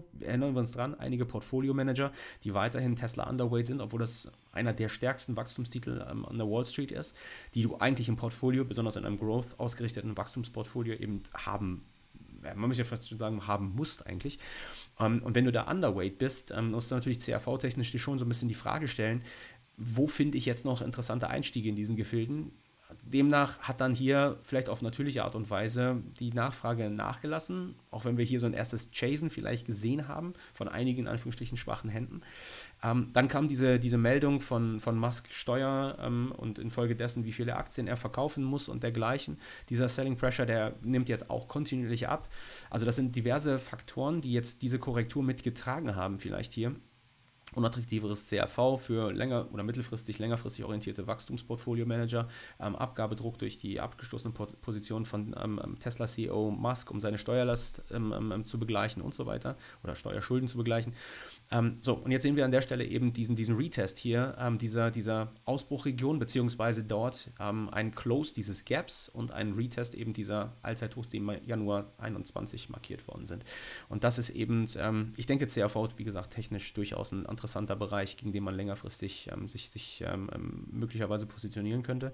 A: erinnern wir uns dran, einige Portfolio-Manager, die weiterhin Tesla Underweight sind, obwohl das einer der stärksten Wachstumstitel an der Wall Street ist, die du eigentlich im Portfolio, besonders in einem Growth ausgerichteten Wachstumsportfolio eben haben, man muss ja fast schon sagen, haben musst eigentlich. Und wenn du da Underweight bist, musst du natürlich CRV-technisch dir schon so ein bisschen die Frage stellen, wo finde ich jetzt noch interessante Einstiege in diesen Gefilden? Demnach hat dann hier vielleicht auf natürliche Art und Weise die Nachfrage nachgelassen, auch wenn wir hier so ein erstes Chasen vielleicht gesehen haben von einigen in Anführungsstrichen schwachen Händen. Dann kam diese Meldung von Musk Steuer und infolgedessen, wie viele Aktien er verkaufen muss und dergleichen. Dieser Selling Pressure, der nimmt jetzt auch kontinuierlich ab. Also das sind diverse Faktoren, die jetzt diese Korrektur mitgetragen haben vielleicht hier. Unattraktiveres CRV für länger- oder längerfristig orientierte Wachstumsportfolio-Manager, Abgabedruck durch die abgestoßene Position von Tesla-CEO Musk, um seine Steuerlast zu begleichen und so weiter oder Steuerschulden zu begleichen. So, und jetzt sehen wir an der Stelle eben diesen Retest hier, dieser Ausbruchregion, beziehungsweise dort ein Close dieses Gaps und ein Retest eben dieser Allzeithochs, die im Januar 21 markiert worden sind. Und das ist eben, ich denke, CRV, wie gesagt, technisch durchaus ein interessanter Bereich, gegen den man längerfristig sich möglicherweise positionieren könnte.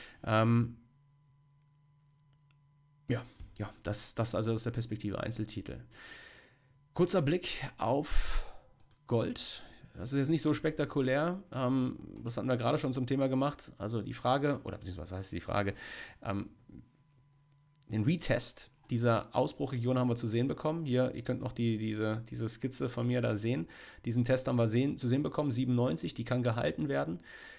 A: Das also aus der Perspektive Einzeltitel. Kurzer Blick auf Gold. Das ist jetzt nicht so spektakulär. Das hatten wir gerade schon zum Thema gemacht. Also die Frage, oder beziehungsweise was heißt die Frage, den Retest dieser Ausbruchregion haben wir zu sehen bekommen. Hier, ihr könnt noch diese Skizze von mir da sehen. Diesen Test haben wir zu sehen bekommen, 97, die kann gehalten werden.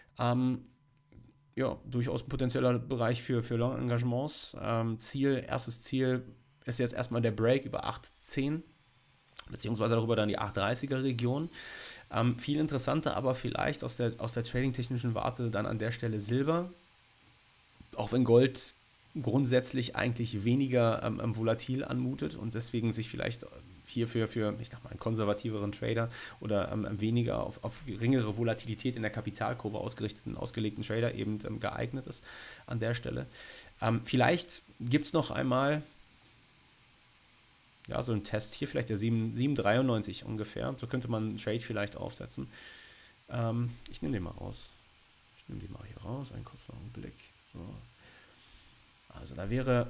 A: Durchaus ein potenzieller Bereich für Long-Engagements. Erstes Ziel ist jetzt erstmal der Break über 8,10, beziehungsweise darüber dann die 8,30er-Region. Viel interessanter, aber vielleicht aus der trading-technischen Warte dann an der Stelle Silber. Auch wenn Gold grundsätzlich eigentlich weniger volatil anmutet und deswegen sich vielleicht hier für ich sag mal, einen konservativeren Trader oder weniger auf geringere Volatilität in der Kapitalkurve ausgelegten Trader eben geeignet ist an der Stelle. Vielleicht gibt es noch einmal so einen Test hier, vielleicht der 7,93 ungefähr. So könnte man einen Trade vielleicht aufsetzen. Ich nehme den mal raus. Ich nehme den mal hier raus, einen kurzen Augenblick. So. Also da wäre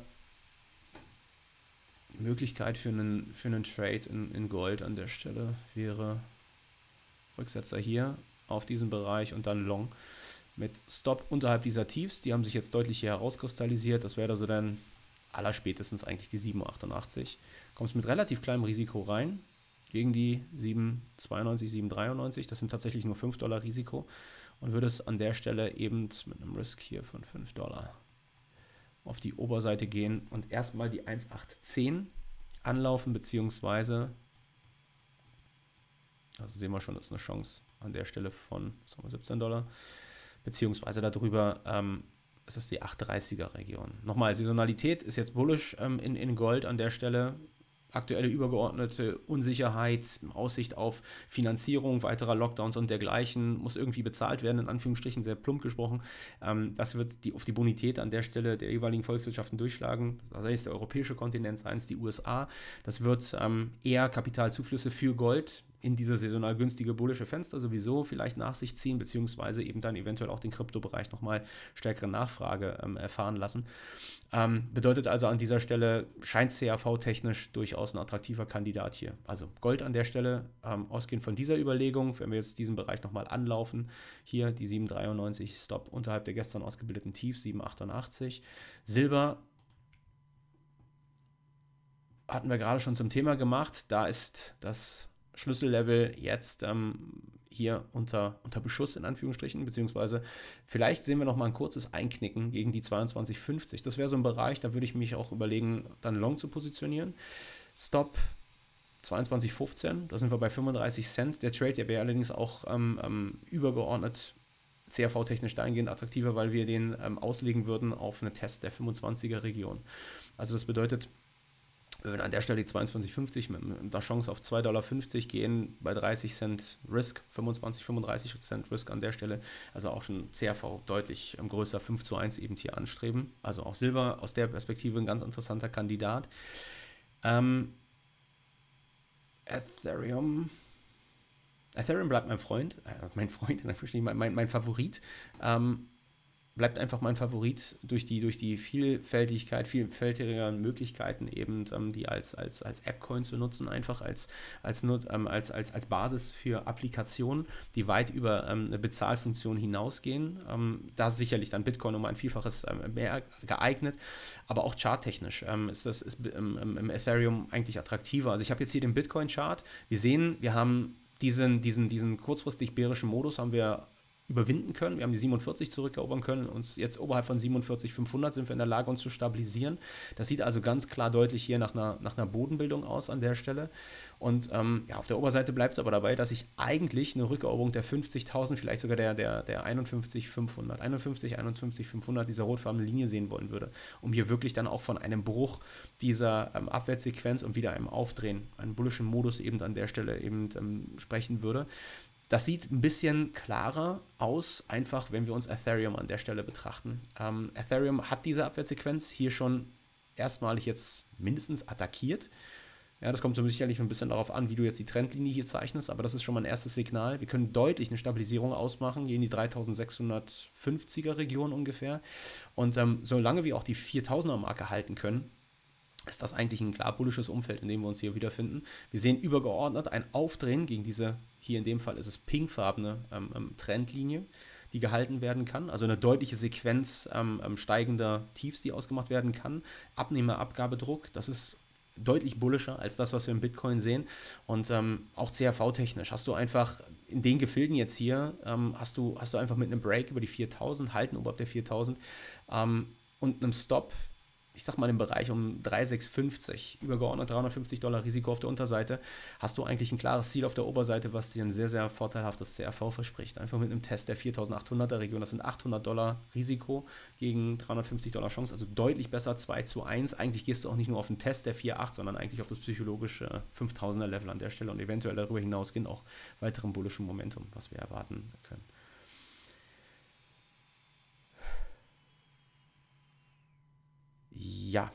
A: die Möglichkeit für einen Trade in Gold an der Stelle, wäre Rücksetzer hier auf diesen Bereich und dann Long mit Stop unterhalb dieser Tiefs. Die haben sich jetzt deutlich hier herauskristallisiert. Das wäre also dann allerspätestens eigentlich die 7,88. Kommst mit relativ kleinem Risiko rein gegen die 7,92, 7,93. Das sind tatsächlich nur $5 Risiko und würde es an der Stelle eben mit einem Risk hier von $5 auf die Oberseite gehen und erstmal die 1,810 anlaufen, beziehungsweise, also sehen wir schon, das ist eine Chance an der Stelle von $17, beziehungsweise darüber ist es die 8,30er Region. Nochmal, Saisonalität ist jetzt bullish in Gold an der Stelle. Aktuelle übergeordnete Unsicherheit, Aussicht auf Finanzierung weiterer Lockdowns und dergleichen, muss irgendwie bezahlt werden, in Anführungsstrichen, sehr plump gesprochen. Das wird auf die Bonität an der Stelle der jeweiligen Volkswirtschaften durchschlagen. Das heißt, der europäische Kontinent, seien es die USA. Das wird eher Kapitalzuflüsse für Gold in diese saisonal günstige bullische Fenster sowieso vielleicht nach sich ziehen, beziehungsweise eben dann eventuell auch den Kryptobereich nochmal stärkere Nachfrage erfahren lassen. Bedeutet also an dieser Stelle, scheint CRV-technisch durchaus ein attraktiver Kandidat hier. Also Gold an der Stelle, ausgehend von dieser Überlegung, wenn wir jetzt diesen Bereich nochmal anlaufen, hier die 7,93 Stop unterhalb der gestern ausgebildeten Tiefs, 7,88. Silber hatten wir gerade schon zum Thema gemacht, da ist das Schlüssellevel jetzt hier unter Beschuss in Anführungsstrichen, beziehungsweise vielleicht sehen wir noch mal ein kurzes Einknicken gegen die 22,50. Das wäre so ein Bereich, da würde ich mich auch überlegen, dann Long zu positionieren. Stop 22,15, da sind wir bei 35 Cent. Der Trade, der wäre allerdings auch übergeordnet CRV-technisch dahingehend attraktiver, weil wir den auslegen würden auf eine Test der 25er Region. Also das bedeutet, wir würden an der Stelle die 22,50 mit der Chance auf $2,50 gehen, bei 30 Cent Risk, 35 Cent Risk an der Stelle, also auch schon CRV deutlich größer, 5:1 eben hier anstreben. Also auch Silber aus der Perspektive ein ganz interessanter Kandidat. Ethereum. Ethereum bleibt mein Freund, mein Favorit. Ähm, Bleibt einfach mein Favorit durch die Vielfältigkeit, vielfältigeren Möglichkeiten eben, die als App-Coin zu nutzen, einfach als Basis für Applikationen, die weit über eine Bezahlfunktion hinausgehen. Da ist sicherlich dann Bitcoin um ein Vielfaches mehr geeignet, aber auch charttechnisch ist Ethereum eigentlich attraktiver. Also ich habe jetzt hier den Bitcoin-Chart. Wir haben diesen kurzfristig bärischen Modus haben wir überwinden können. Wir haben die 47 zurückerobern können. Uns jetzt oberhalb von 47.500 sind wir in der Lage, uns zu stabilisieren. Das sieht also ganz klar deutlich hier nach einer Bodenbildung aus an der Stelle. Und ja, auf der Oberseite bleibt es aber dabei, dass ich eigentlich eine Rückeroberung der 50.000, vielleicht sogar der 51.500, 51.500 dieser rotfarbenen Linie sehen wollen würde, um hier wirklich dann auch von einem Bruch dieser Abwärtssequenz und wieder einem Aufdrehen, einen bullischen Modus eben an der Stelle eben sprechen würde. Das sieht ein bisschen klarer aus, einfach wenn wir uns Ethereum an der Stelle betrachten. Ethereum hat diese Abwärtssequenz hier schon erstmalig jetzt mindestens attackiert. Ja, das kommt so sicherlich ein bisschen darauf an, wie du jetzt die Trendlinie hier zeichnest, aber das ist schon mal ein erstes Signal. Wir können deutlich eine Stabilisierung ausmachen, hier in die 3650er Region ungefähr. Und solange wir auch die 4000er Marke halten können, ist das eigentlich ein klar bullisches Umfeld, in dem wir uns hier wiederfinden. Wir sehen übergeordnet ein Aufdrehen gegen diese, hier in dem Fall ist es pinkfarbene Trendlinie, die gehalten werden kann. Also eine deutliche Sequenz steigender Tiefs, die ausgemacht werden kann. Abnehmer-Abgabedruck, das ist deutlich bullischer als das, was wir im Bitcoin sehen. Und auch CRV-technisch hast du einfach in den Gefilden jetzt hier, hast du einfach mit einem Break über die 4000, halten oberhalb der 4000 und einem Stop, ich sag mal im Bereich um 3,650, übergeordnet $350 Risiko auf der Unterseite, hast du eigentlich ein klares Ziel auf der Oberseite, was dir ein sehr, sehr vorteilhaftes CRV verspricht. Einfach mit einem Test der 4.800er Region, das sind $800 Risiko gegen $350 Chance, also deutlich besser 2:1. Eigentlich gehst du auch nicht nur auf den Test der 4,8, sondern eigentlich auf das psychologische 5.000er Level an der Stelle und eventuell darüber hinausgehend auch weiteren bullischen Momentum, was wir erwarten können. Ja,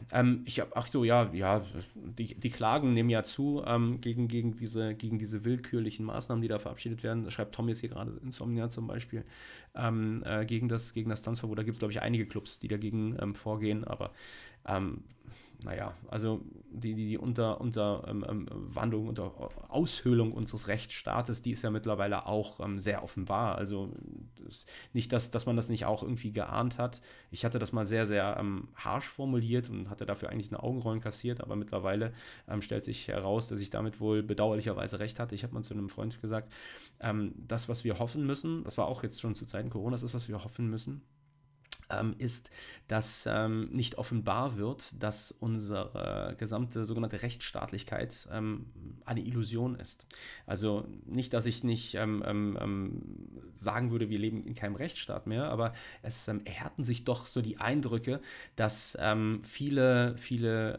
A: die Klagen nehmen ja zu gegen diese willkürlichen Maßnahmen, die da verabschiedet werden. Das schreibt Tom jetzt hier gerade, Insomnia zum Beispiel, gegen das Tanzverbot. Da gibt es, glaube ich, einige Clubs, die dagegen vorgehen, aber ähm, naja, also die Wandlung, unter Aushöhlung unseres Rechtsstaates, die ist ja mittlerweile auch sehr offenbar. Also nicht, dass man das nicht auch irgendwie geahnt hat. Ich hatte das mal sehr, sehr harsch formuliert und hatte dafür eigentlich eine Augenrollen kassiert, aber mittlerweile stellt sich heraus, dass ich damit wohl bedauerlicherweise recht hatte. Ich habe mal zu einem Freund gesagt, das, was wir hoffen müssen, das war auch jetzt schon zu Zeiten Coronas, das, was wir hoffen müssen, ist, dass nicht offenbar wird, dass unsere gesamte sogenannte Rechtsstaatlichkeit eine Illusion ist. Also nicht, dass ich nicht sagen würde, wir leben in keinem Rechtsstaat mehr, aber es erhärten sich doch so die Eindrücke, dass viele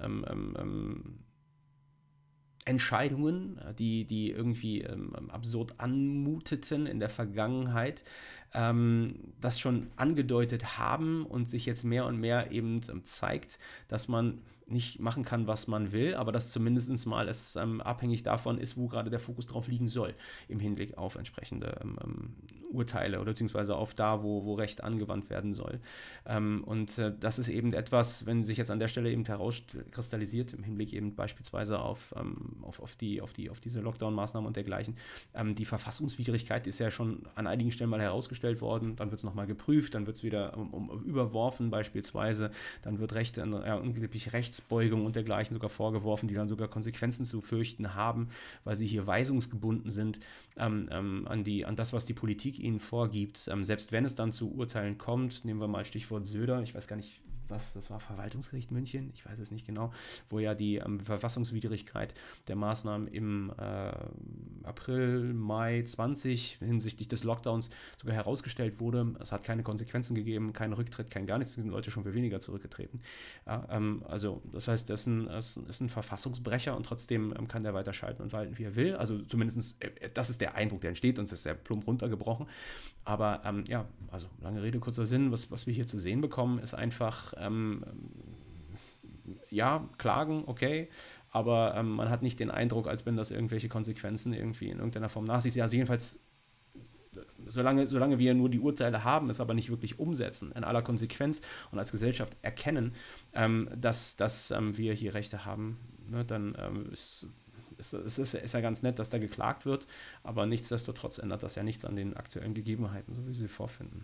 A: Entscheidungen, die irgendwie absurd anmuteten in der Vergangenheit, das schon angedeutet haben und sich jetzt mehr und mehr eben zeigt, dass man nicht machen kann, was man will, aber dass zumindest mal es abhängig davon ist, wo gerade der Fokus drauf liegen soll, im Hinblick auf entsprechende Urteile oder beziehungsweise auf da, wo Recht angewandt werden soll. Das ist eben etwas, wenn sich jetzt an der Stelle eben herauskristallisiert, im Hinblick eben beispielsweise auf diese Lockdown-Maßnahmen und dergleichen, die Verfassungswidrigkeit ist ja schon an einigen Stellen mal herausgestellt worden, dann wird es nochmal geprüft, dann wird es wieder überworfen beispielsweise, dann wird angeblich Rechtsbeugung und dergleichen sogar vorgeworfen, die dann sogar Konsequenzen zu fürchten haben, weil sie hier weisungsgebunden sind an das, was die Politik ihnen vorgibt. Selbst wenn es dann zu Urteilen kommt, nehmen wir mal Stichwort Söder, ich weiß gar nicht, was das war, Verwaltungsgericht München, ich weiß es nicht genau, wo ja die Verfassungswidrigkeit der Maßnahmen im April, Mai 20 hinsichtlich des Lockdowns sogar herausgestellt wurde. Es hat keine Konsequenzen gegeben, keinen Rücktritt, kein gar nichts, sind Leute schon für weniger zurückgetreten. Ja, also das heißt, das ist ein Verfassungsbrecher und trotzdem kann der weiter schalten und walten, wie er will. Also zumindest, das ist der Eindruck, der entsteht, uns ist sehr plump runtergebrochen. Aber ja, also lange Rede, kurzer Sinn, was wir hier zu sehen bekommen, ist einfach ja, Klagen, okay, aber man hat nicht den Eindruck, als wenn das irgendwelche Konsequenzen irgendwie in irgendeiner Form nach sich sieht. Also jedenfalls, solange wir nur die Urteile haben, es aber nicht wirklich umsetzen, in aller Konsequenz und als Gesellschaft erkennen, dass wir hier Rechte haben, ne, dann ist ja ganz nett, dass da geklagt wird, aber nichtsdestotrotz ändert das ja nichts an den aktuellen Gegebenheiten, so wie sie vorfinden.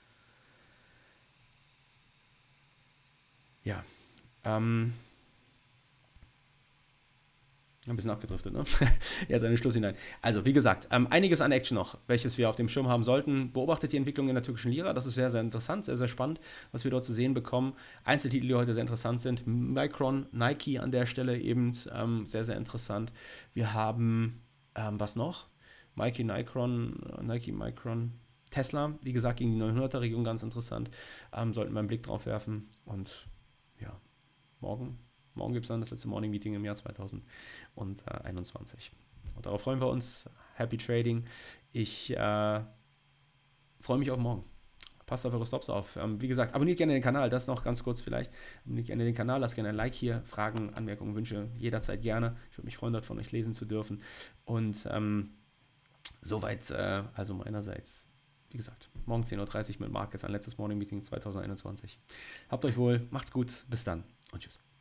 A: Ja, ein bisschen abgedriftet, ne? Jetzt einen Schluss hinein. Also, wie gesagt, einiges an Action noch, welches wir auf dem Schirm haben sollten. Beobachtet die Entwicklung in der türkischen Lira. Das ist sehr, sehr interessant, sehr, sehr spannend, was wir dort zu sehen bekommen. Einzeltitel, die heute sehr interessant sind. Micron, Nike an der Stelle eben sehr, sehr interessant. Wir haben, was noch? Nike, Micron, Tesla, wie gesagt, gegen die 900er-Region ganz interessant. Sollten wir einen Blick drauf werfen. Und ja, morgen gibt es dann das letzte Morning Meeting im Jahr 2021. Und darauf freuen wir uns. Happy Trading. Ich freue mich auf morgen. Passt auf eure Stops auf. Wie gesagt, abonniert gerne den Kanal. Das noch ganz kurz vielleicht. Abonniert gerne den Kanal. Lasst gerne ein Like hier. Fragen, Anmerkungen, Wünsche jederzeit gerne. Ich würde mich freuen, dort von euch lesen zu dürfen. Und soweit also meinerseits. Wie gesagt, morgen 10:30 Uhr mit Marc ist ein letztes Morning Meeting 2021. Habt euch wohl. Macht's gut. Bis dann und tschüss.